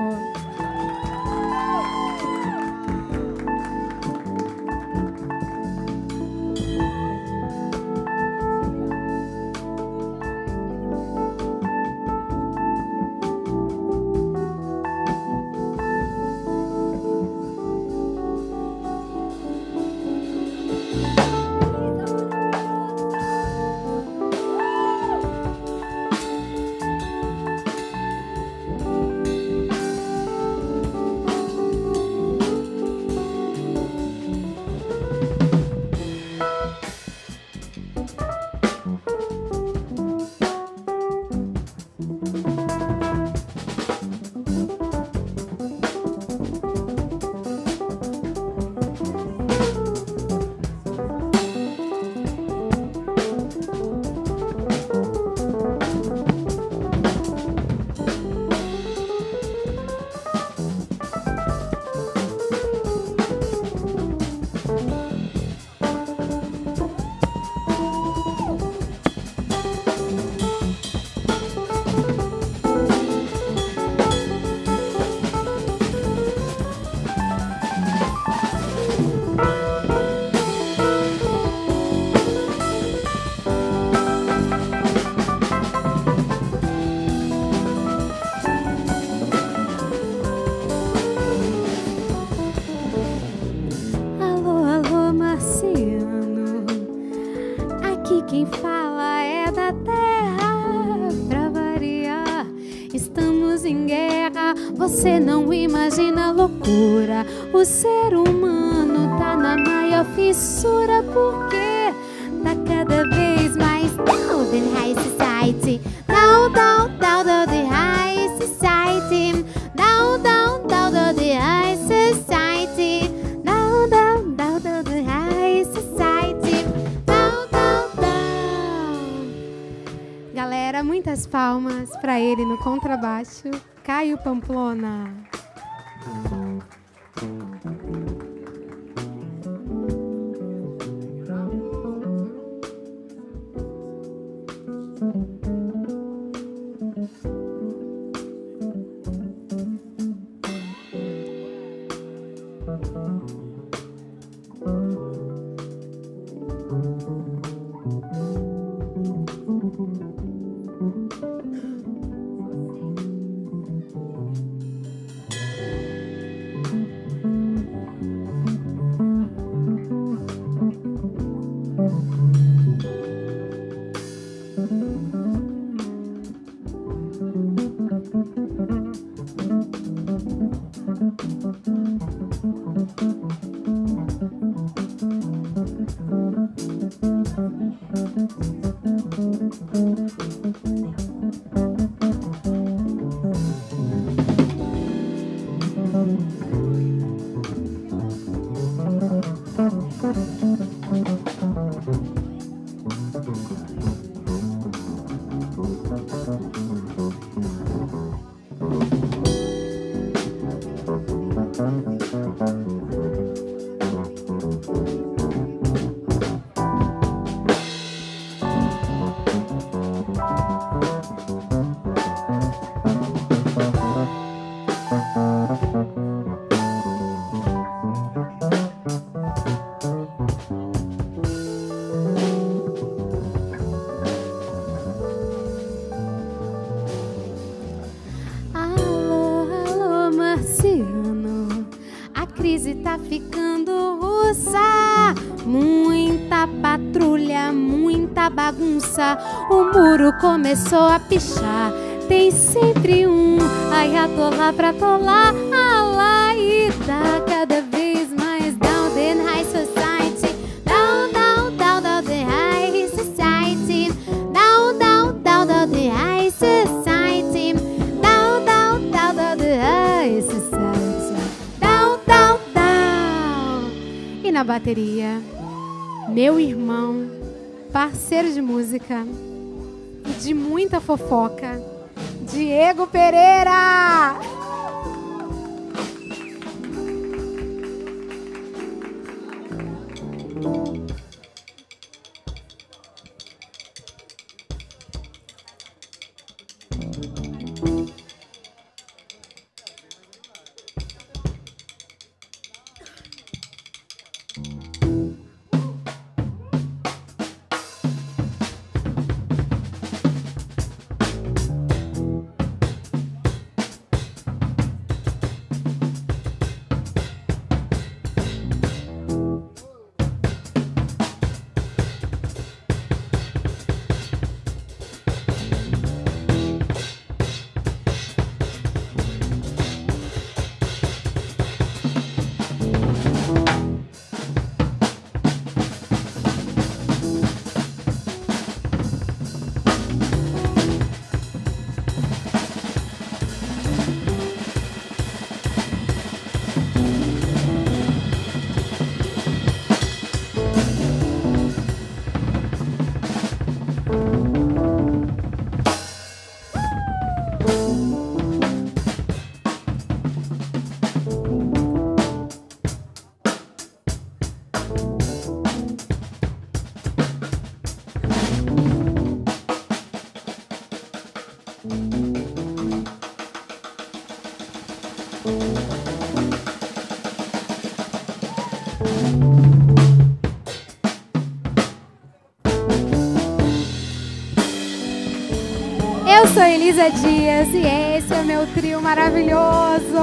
Speaker 1: Quem fala é da terra, pra variar. Estamos em guerra, você não imagina a loucura. O ser humano tá na maior fissura, porque tá cada vez mais down than high society. Down, down, down, down the high society. Down, down, down, down the high society. Down, down, down, down the high society. Down, down, down. Galera, muitas palmas pra ele no contrabaixo, Caio Pamplona. Tá ficando russa, muita patrulha, muita bagunça. O muro começou a pichar. Tem sempre um ayatollah pra tolar a lá e tá cada vez mais down in high society. Down, down, down, down the high society. Down, down, down, down the high society. Down, down, down, down the high society. E na bateria, meu irmão, parceiro de música, de muita fofoca, Diego Pereira! Eu sou Elisa Dias e esse é o meu trio maravilhoso.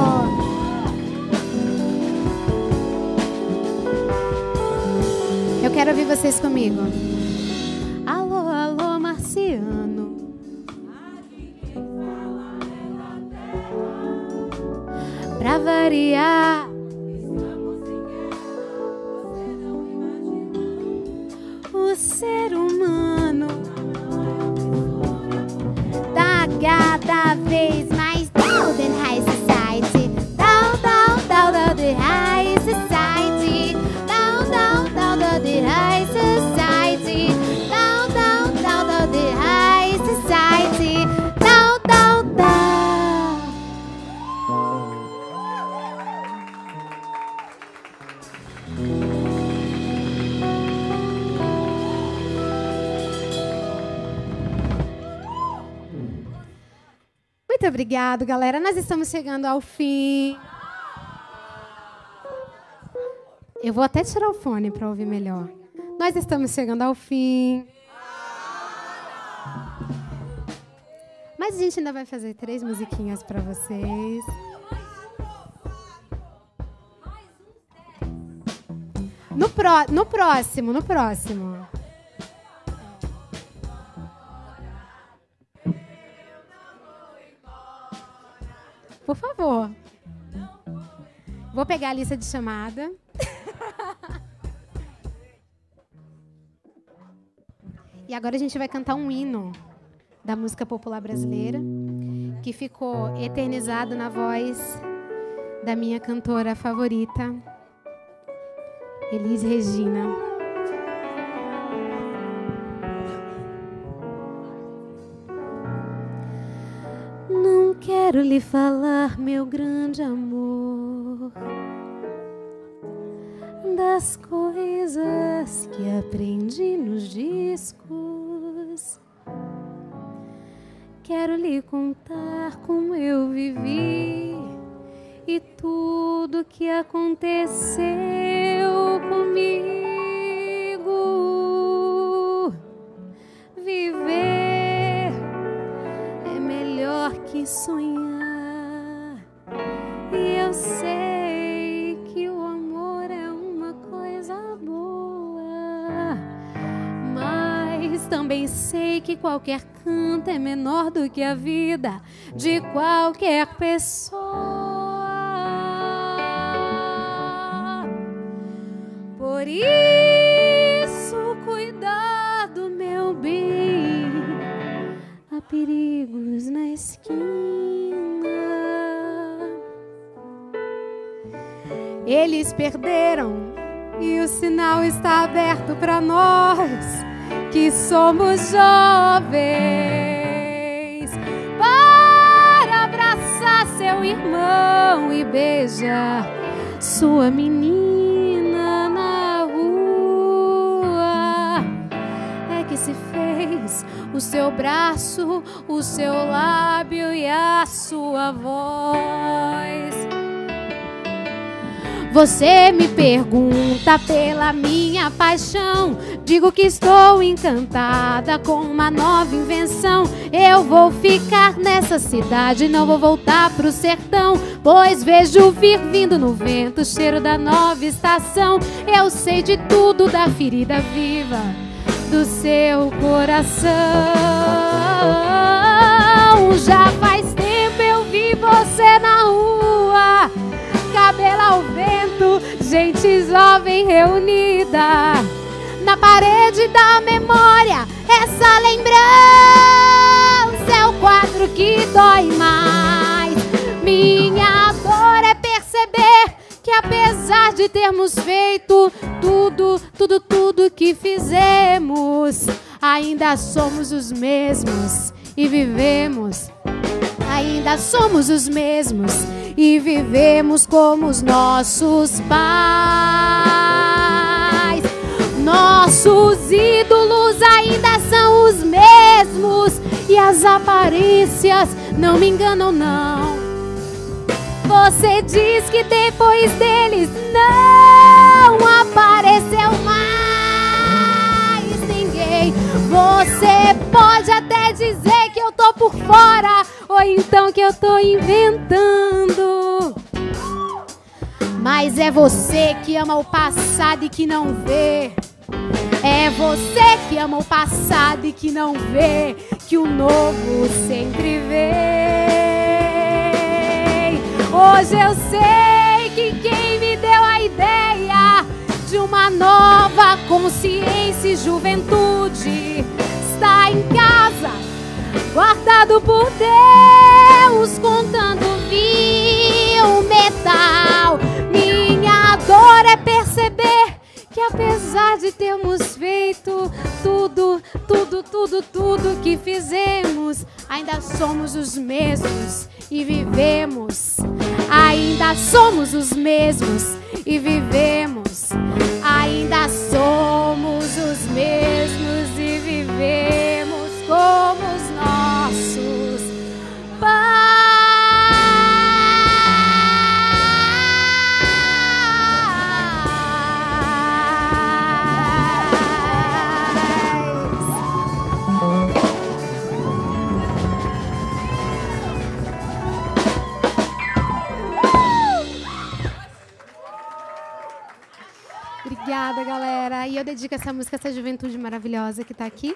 Speaker 1: Eu quero ouvir vocês comigo. Alô, alô, marciano. Pra variar, o ser humano tá cada vez mais down in high society. Down, down, down, down the high society. Down, down, down, down the high society. Down, down, down, down the high society. Down, down, down. Muito obrigado, galera. Nós estamos chegando ao fim. Eu vou até tirar o fone para ouvir melhor. Nós estamos chegando ao fim. Mas a gente ainda vai fazer três musiquinhas para vocês. No, pró no próximo, no próximo. Por favor. Vou pegar a lista de chamada. E agora a gente vai cantar um hino da música popular brasileira, que ficou eternizado na voz da minha cantora favorita, Elis Regina. Não Quero lhe falar, meu grande amor, das coisas que aprendi nos discos. Quero lhe contar como eu vivi e tudo que aconteceu comigo. Viver é melhor que sonhar, e eu sei que o amor é uma coisa boa, mas também sei que qualquer canto é menor do que a vida de qualquer pessoa. Por isso, cuidado, meu bem, há perigos na esquina. Eles perderam e o sinal está aberto para nós que somos jovens, para abraçar seu irmão e beijar sua menina na rua. É que se fez o seu braço, o seu lábio e a sua voz. Você me pergunta pela minha paixão, digo que estou encantada com uma nova invenção. Eu vou ficar nessa cidade, não vou voltar pro sertão, pois vejo vir vindo no vento o cheiro da nova estação. Eu sei de tudo da ferida viva do seu coração. Já faz tempo eu vi você na rua, cabelo ao vento, gente jovem reunida. Na parede da memória, essa lembrança é o quadro que dói mais. Minha dor é perceber que apesar de termos feito tudo, tudo, tudo que fizemos, ainda somos os mesmos e vivemos. Ainda somos os mesmos e vivemos como os nossos pais. Nossos ídolos ainda são os mesmos e as aparências não me enganam, não. Você diz que depois deles não apareceu mais ninguém. Você pode até dizer que eu tô por fora, ou então que eu tô inventando, mas é você que ama o passado e que não vê. É você que ama o passado e que não vê que o novo sempre vem. Hoje eu sei que quem me deu a ideia de uma nova consciência e juventude está em casa, guardado por Deus, contando fio metal. Minha dor é perceber que apesar de termos feito tudo, tudo, tudo, tudo que fizemos, ainda somos os mesmos e vivemos. Ainda somos os mesmos e vivemos. Ainda somos os mesmos e vivemos como os nossos pais. Obrigada, galera. E eu dedico essa música a essa juventude maravilhosa que está aqui,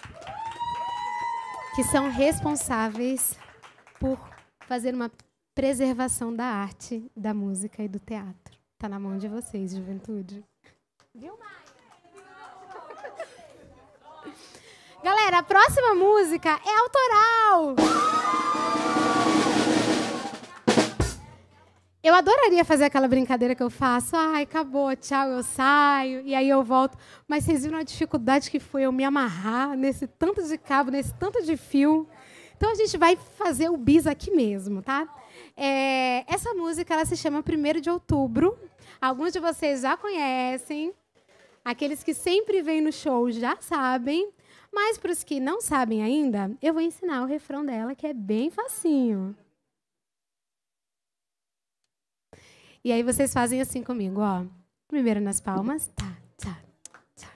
Speaker 1: que são responsáveis por fazer uma preservação da arte, da música e do teatro. Está na mão de vocês, juventude. Viu, Maia? Galera, a próxima música é autoral. Eu adoraria fazer aquela brincadeira que eu faço. Ai, acabou, tchau, eu saio. E aí eu volto. Mas vocês viram a dificuldade que foi eu me amarrar nesse tanto de cabo, nesse tanto de fio. Então a gente vai fazer o bis aqui mesmo, tá? É, essa música ela se chama primeiro de Outubro. Alguns de vocês já conhecem. Aqueles que sempre vêm no show já sabem. Mas para os que não sabem ainda, eu vou ensinar o refrão dela, que é bem facinho. E aí vocês fazem assim comigo, ó. Primeiro nas palmas. Tá, tá, tá.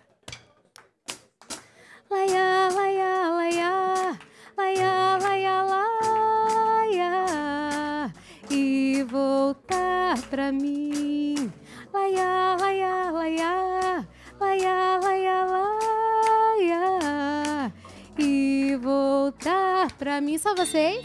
Speaker 1: Laia, laia, laia. Laia, laia, laia. E voltar pra mim. Laia, laia, laia. Laia, laia, laia. E voltar pra mim. Só vocês?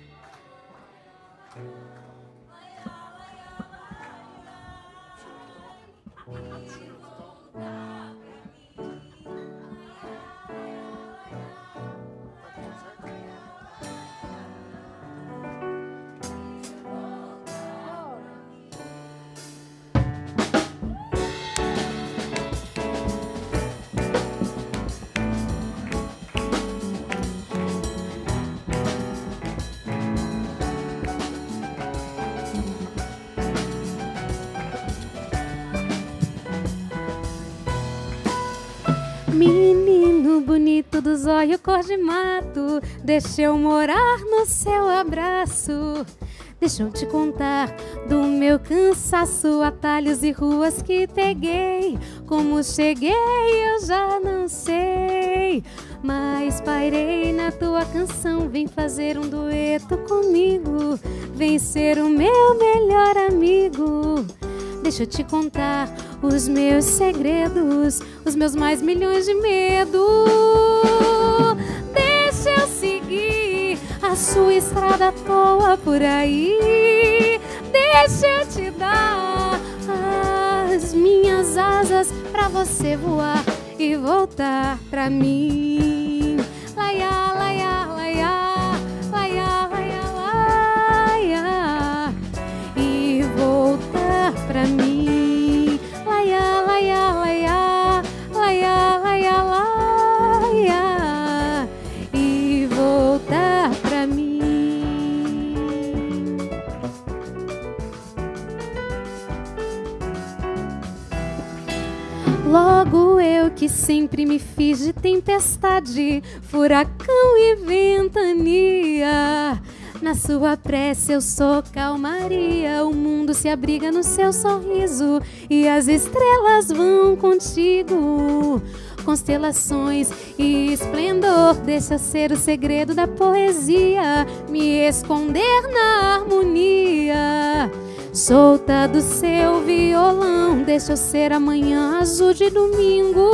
Speaker 1: Menino bonito do zóio cor de mato, deixa eu morar no seu abraço. Deixa eu te contar do meu cansaço, atalhos e ruas que peguei. Como cheguei eu já não sei, mas pairei na tua canção. Vem fazer um dueto comigo, vem ser o meu melhor amigo. Deixa eu te contar os meus segredos, os meus mais milhões de medo. Deixa eu seguir a sua estrada à toa por aí. Deixa eu te dar as minhas asas pra você voar e voltar pra mim. Laia, laia, laia, laia, laia, laia. E voltar pra mim. Laia, laia, laia, laia, laia, laia. E voltar pra mim. Logo eu que sempre me fiz de tempestade, furacão e ventania. Na sua prece eu sou calmaria, o mundo se abriga no seu sorriso e as estrelas vão contigo. Constelações e esplendor, deixa ser o segredo da poesia, me esconder na harmonia. Solta do seu violão, deixa eu ser a manhã azul de domingo.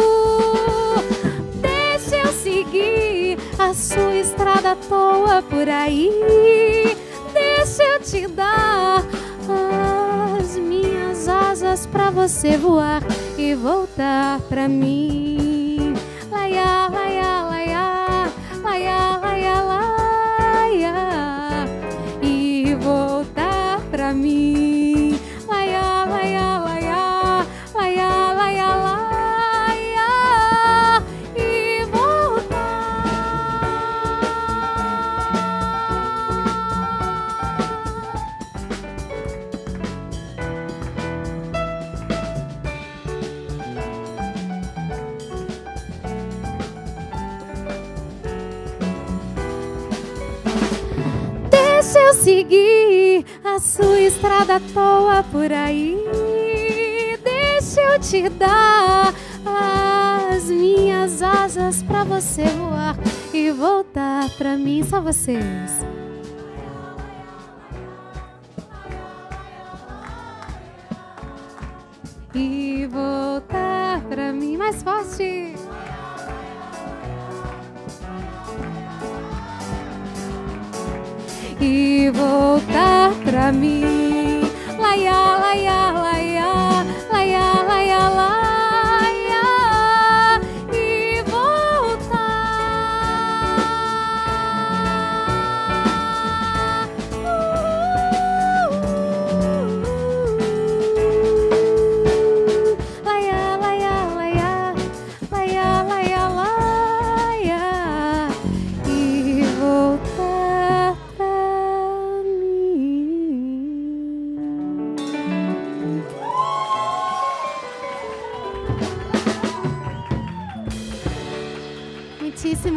Speaker 1: Deixa eu seguir a sua estrada à toa por aí. Deixa eu te dar as minhas asas pra você voar e voltar pra mim. Laia, laia, laia, laia, laia, laia. E voltar pra mim. Laia, laia, laia, laia, laia, laia. E voltar. Deixa eu seguir a sua estrada à toa por aí. Deixa eu te dar as minhas asas pra você voar e voltar pra mim. Só vocês. E voltar pra mim. Mais forte. E voltar pra mim. Laia, laia, laia, laia, laia, laia. E voltar. Laia, laia, laia, laia, laia, laia. E voltar.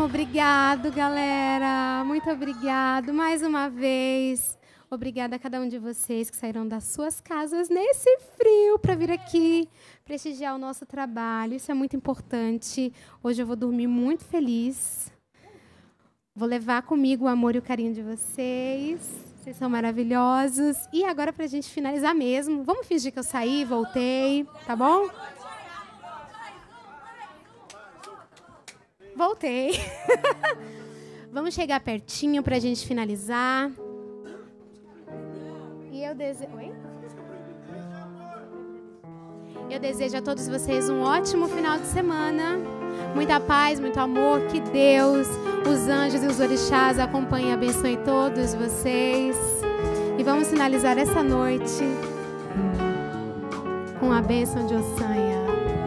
Speaker 1: Obrigado, galera. Muito obrigado mais uma vez. Obrigada a cada um de vocês que saíram das suas casas nesse frio para vir aqui prestigiar o nosso trabalho. Isso é muito importante. Hoje eu vou dormir muito feliz. Vou levar comigo o amor e o carinho de vocês. Vocês são maravilhosos. E agora, para a gente finalizar mesmo, vamos fingir que eu saí, voltei, tá bom? Voltei. Vamos chegar pertinho para a gente finalizar. E eu desejo... Oi? Eu desejo a todos vocês um ótimo final de semana. Muita paz, muito amor. Que Deus, os anjos e os orixás acompanhem e abençoem todos vocês. E vamos finalizar essa noite com a bênção de Ossanha.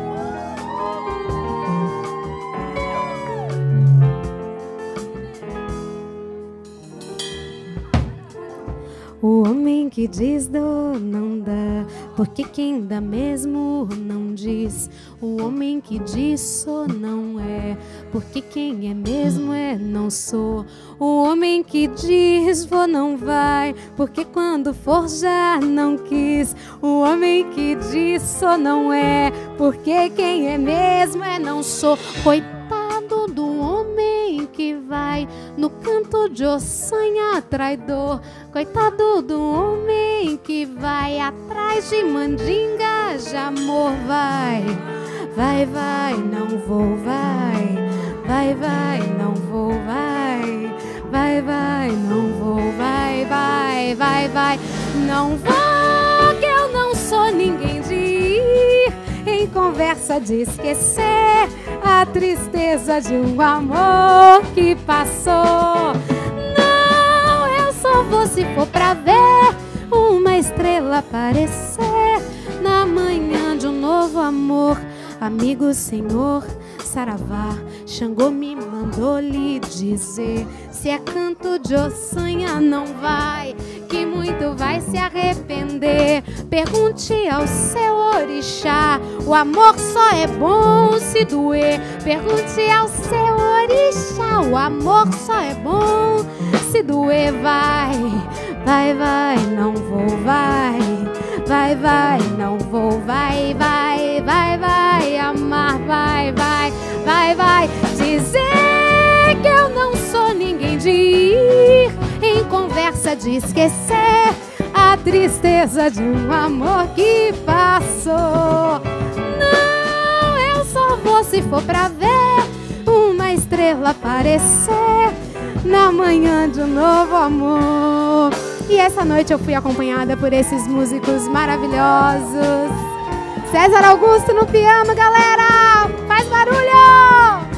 Speaker 1: O homem que diz dou não dá, porque quem dá mesmo não diz. O homem que diz sou não é, porque quem é mesmo é não sou. O homem que diz vou não vai, porque quando for já não quis. O homem que diz sou não é, porque quem é mesmo é não sou. Coitado do homem que vai no canto de Ossanha traidor. Coitado do homem que vai atrás de mandinga de amor. Vai, vai, vai, não vou, vai. Vai, vai, não vou, vai. Vai, vai, não vou, vai, vai, vai, vai. Não vou, que eu não sou ninguém de ir em conversa de esquecer a tristeza de um amor que passou. Não, eu só vou se for pra ver uma estrela aparecer na manhã de um novo amor. Amigo Senhor, saravá, Xangô me mandou lhe dizer: se é canto de Ossanha não vai, que muito vai se arrepender. Pergunte ao seu orixá, o amor só é bom se doer. Pergunte ao seu orixá, o amor só é bom se doer. Vai, vai, vai, não vou, vai. Vai, vai, não vou, vai, vai, vai, vai, amar, vai, vai, vai, vai, dizer que eu não sou ninguém de ir em conversa de esquecer a tristeza de um amor que passou. Não, eu só vou se for pra ver uma estrela aparecer na manhã de um novo amor. E essa noite eu fui acompanhada por esses músicos maravilhosos. César Augusto no piano, galera! Faz barulho!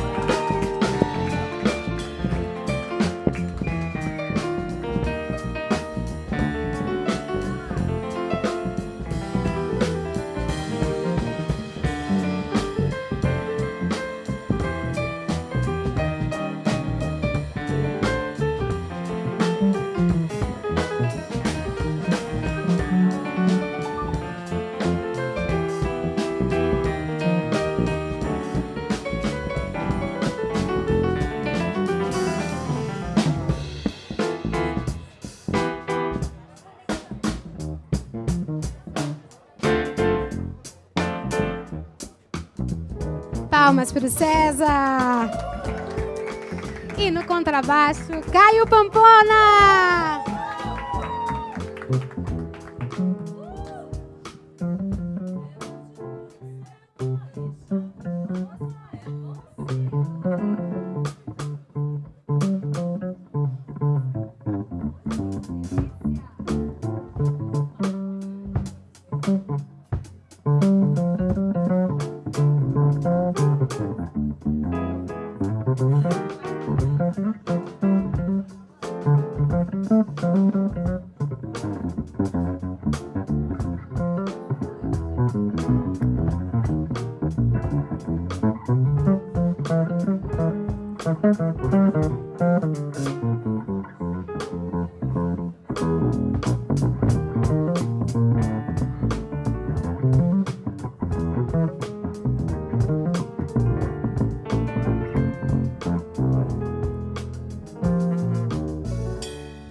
Speaker 1: Palmas para o César. E no contrabaixo, Caio Pampona.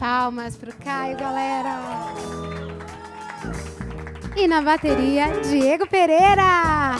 Speaker 1: Palmas pro Caio, galera. E na bateria, Diego Pereira.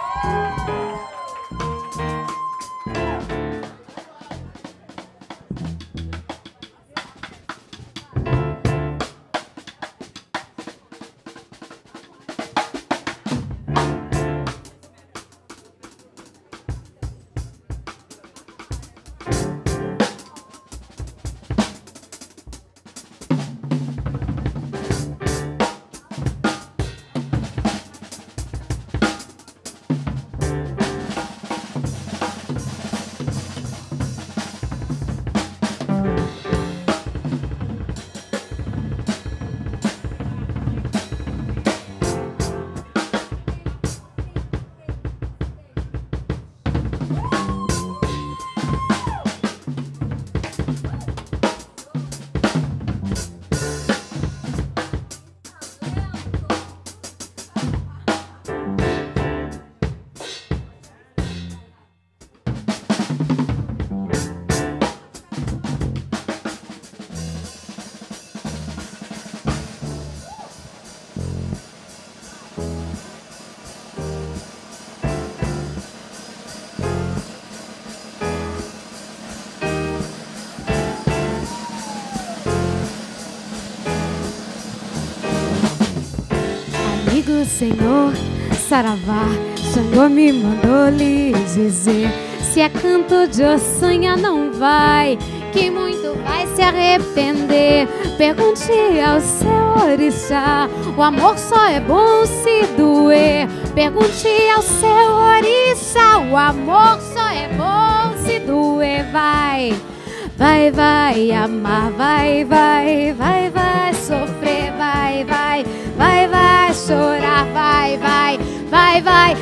Speaker 1: Amigo Senhor, saravá, Xangô me mandou lhe dizer: se é canto de ossanha não vai, que muito vai se arrepender. Pergunte ao seu orixá, o amor só é bom se doer. Pergunte ao seu orixá, o amor só é bom se doer. Vai, vai, vai amar, vai, vai, vai, vai sofrer, vai, vai, vai, vai chorar, vai, vai, vai, vai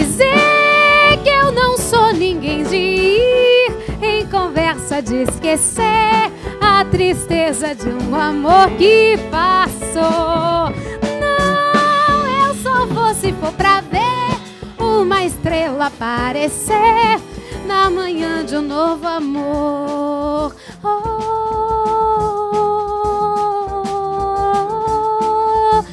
Speaker 1: dizer que eu não sou ninguém de ir em conversa, de esquecer a tristeza de um amor que passou. Não, eu só vou se for pra ver uma estrela aparecer na manhã de um novo amor. Oh, oh, oh,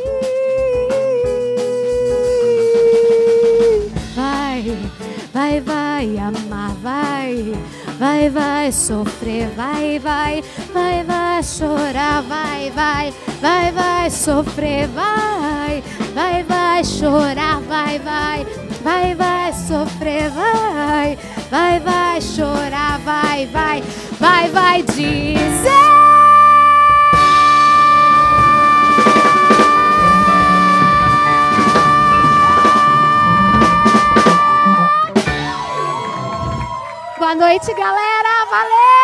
Speaker 1: vai, vai, vai amar, vai, vai, vai sofrer, vai, vai, vai, vai chorar, vai, vai, vai, vai sofrer, vai, vai, vai chorar, vai, vai, vai, vai sofrer, vai, vai, vai chorar, vai, vai, vai, vai dizer. Boa noite, galera, valeu!